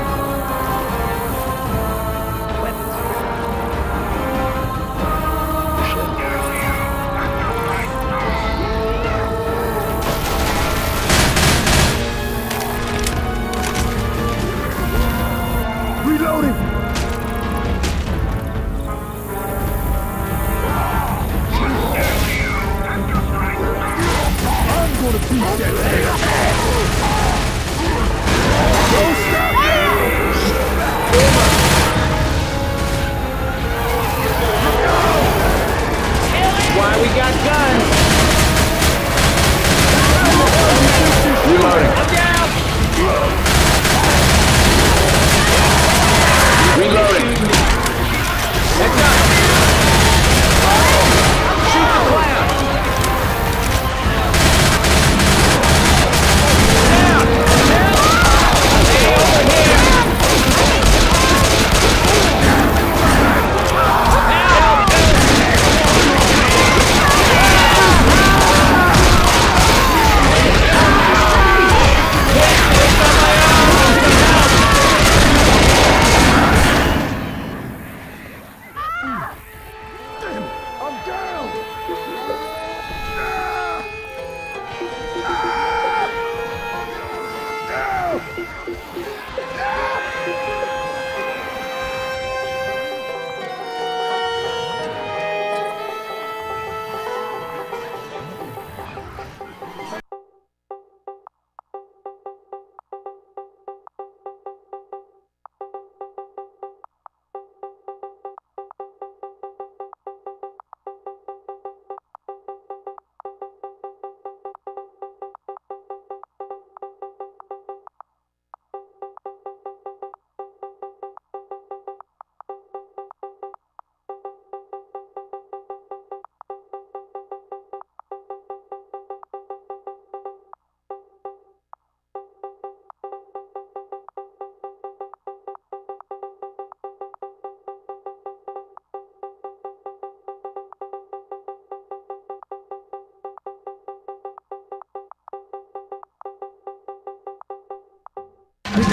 Reloading! I'm gonna beat that ass! Don't stop Why we got guns? Reloading. Look out! Reloading. Heads up. Shoot the clown.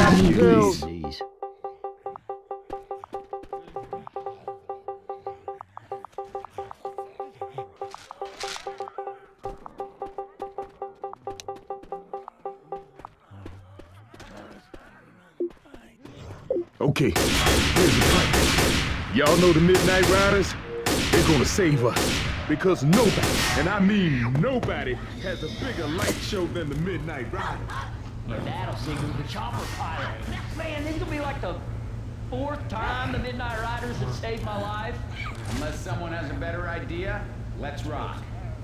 Jeez. Okay, here's the plan. Y'all know the Midnight Riders? They're gonna save us. Because nobody, and I mean nobody, has a bigger light show than the Midnight Riders. Yeah, that'll signal the chopper pilot. Man, this could be like the 4th time the Midnight Riders have saved my life. Unless someone has a better idea, let's rock.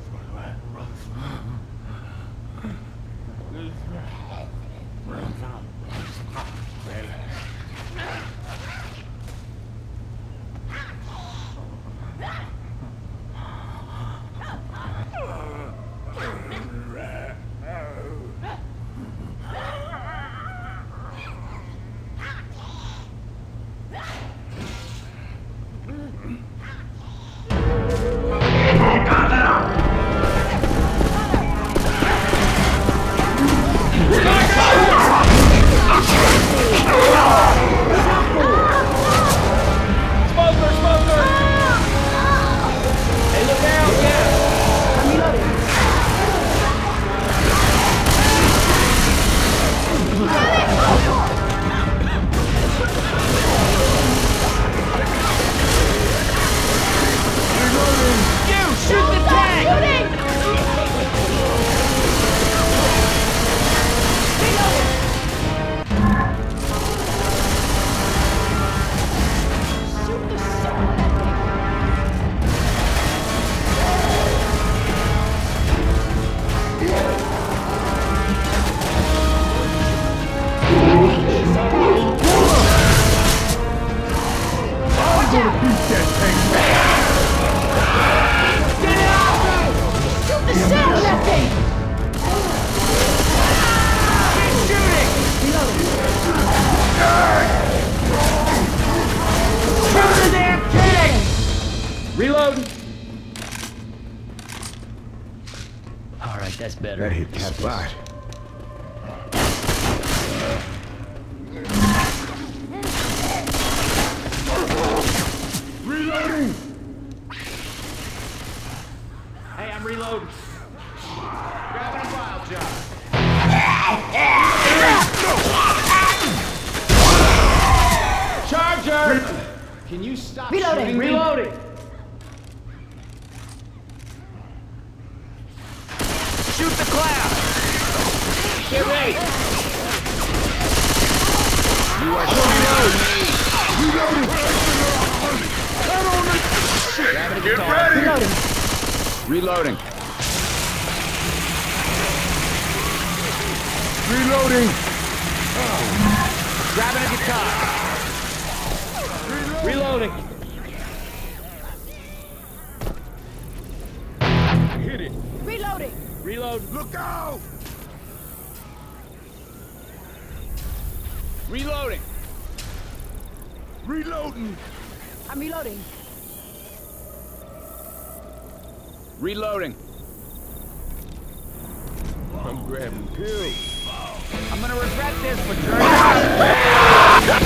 Reloading. All right, that's better. That hit the spot. Reloading! Hey, I'm reloading. Grabbing a file jar. Charger! Can you stop shooting me? Reloading. Shoot the cloud! Get ready. You are shooting me! Get ready! Reloading. Reloading! Grabbing a guitar. Reloading. Hit it! Reloading. Reload. Look out! Reloading! Reloading! I'm reloading. Reloading! I'm grabbing pills. I'm gonna regret this, but you're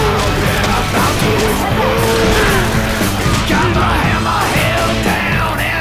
Got my hammer held down.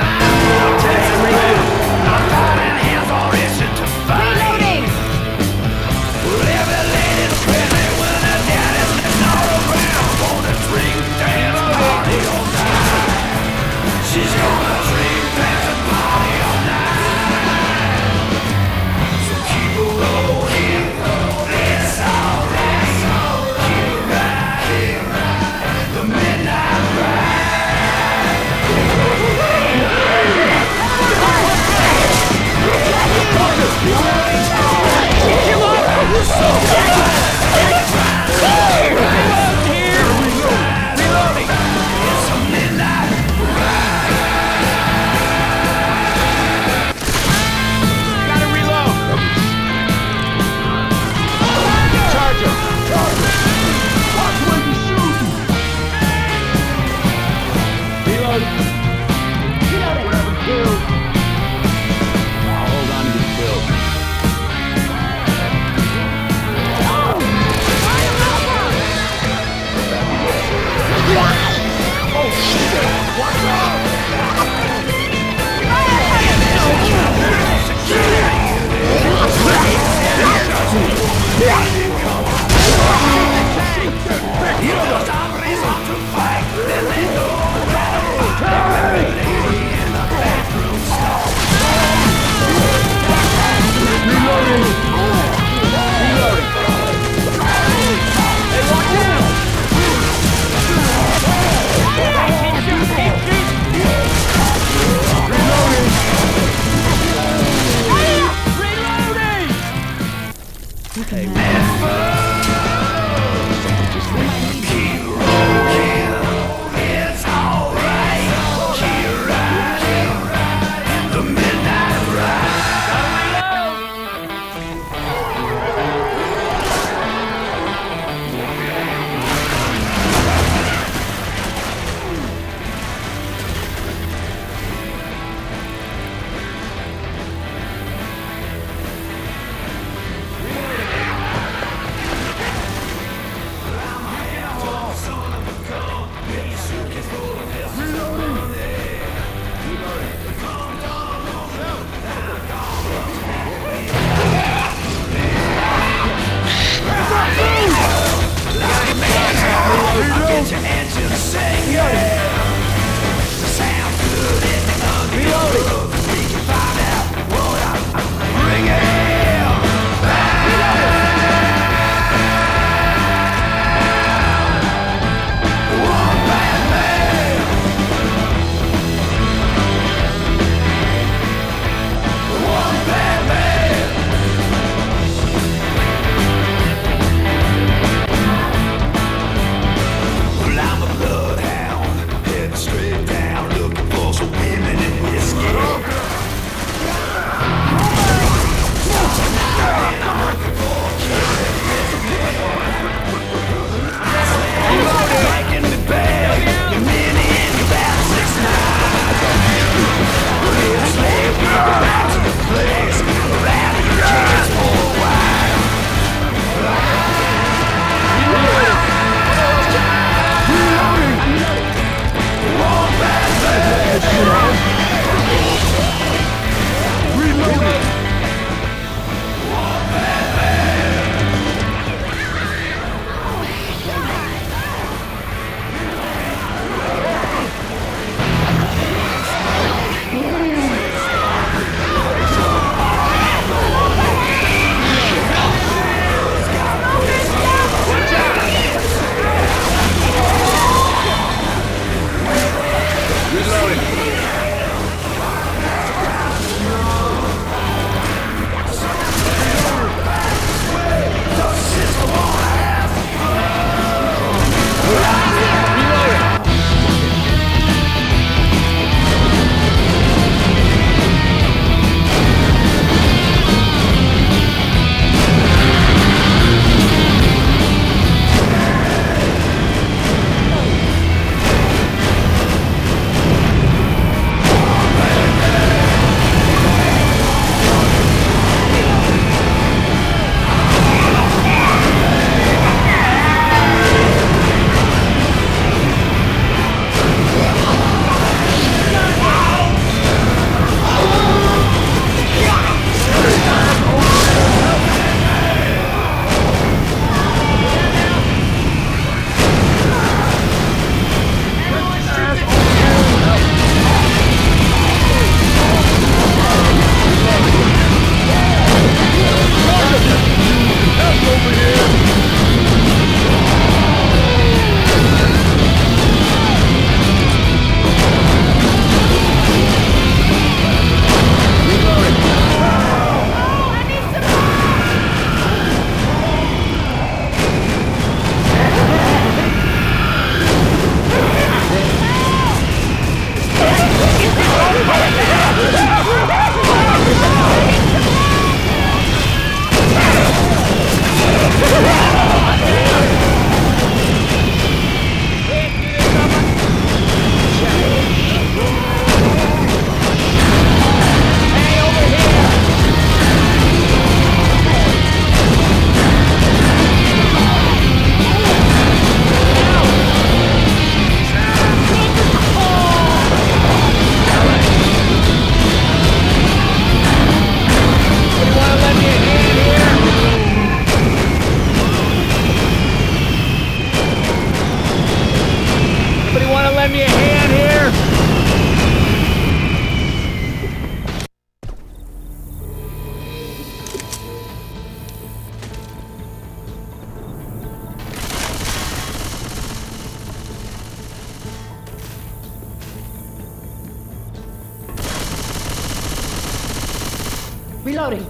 reloading.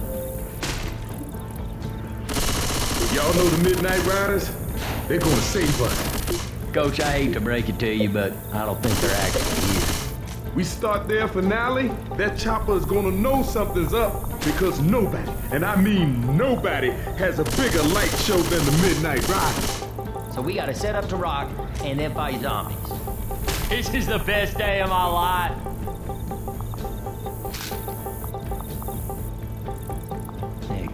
Y'all know the Midnight Riders? They're gonna save us. Coach, I hate to break it to you, but I don't think they're actually here. We start their finale, that chopper is gonna know something's up because nobody, and I mean nobody, has a bigger light show than the Midnight Riders. So we gotta set up to rock and then fight zombies. This is the best day of my life. Nick.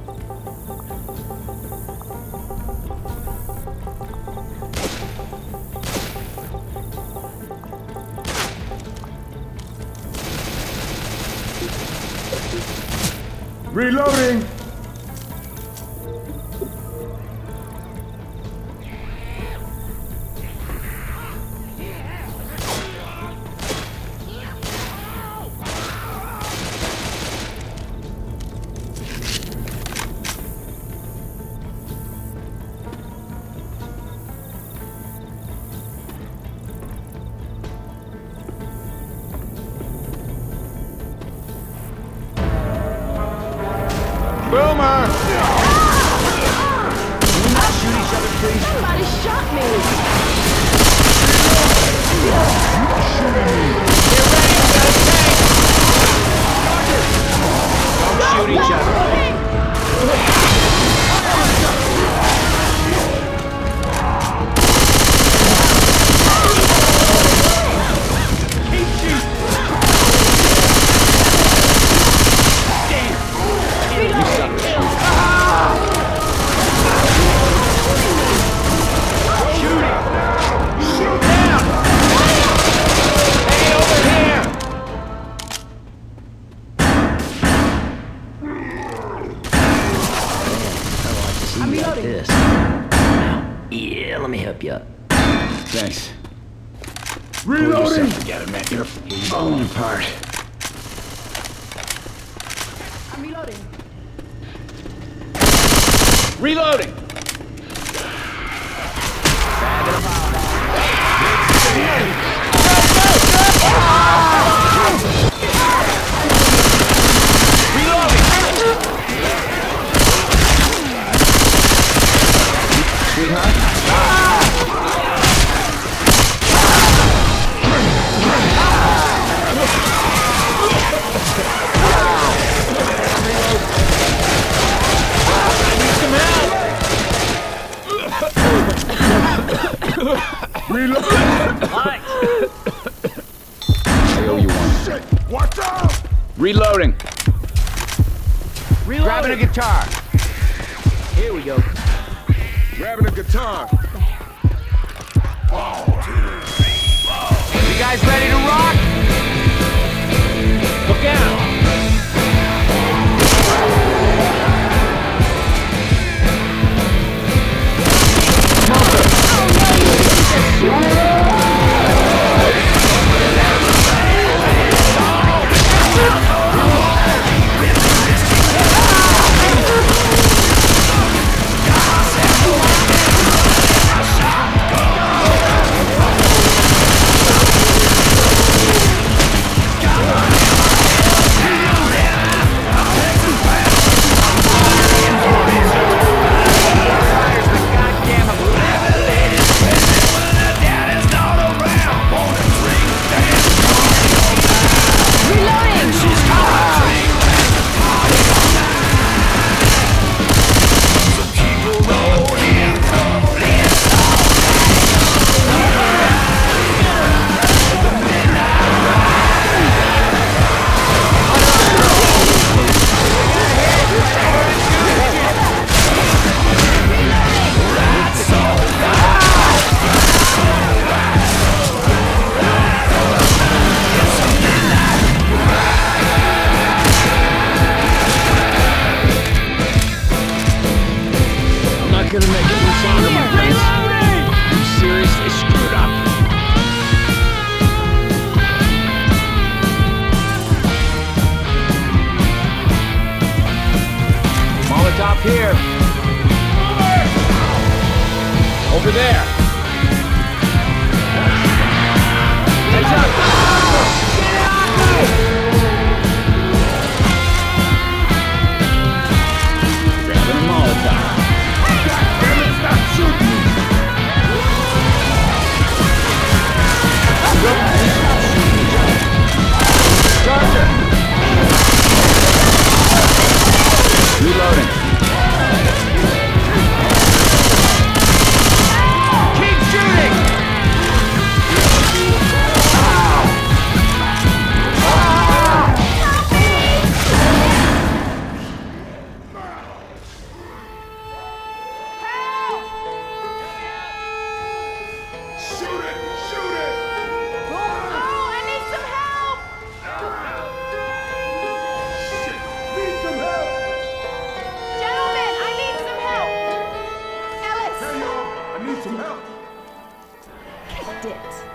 Reloading! Boomer! Somebody shot me! Shoot each other. I'm reloading. This. Yeah, let me help you up. Thanks. Reloading! Together, man. You're falling apart. I'm reloading. Reloading! I owe you one. Shit! Watch out! Reloading! Grabbing a guitar. Here we go. Grabbing a guitar. You guys ready to rock? Look out! Molotov here. Over there. Heads up. Get out! it.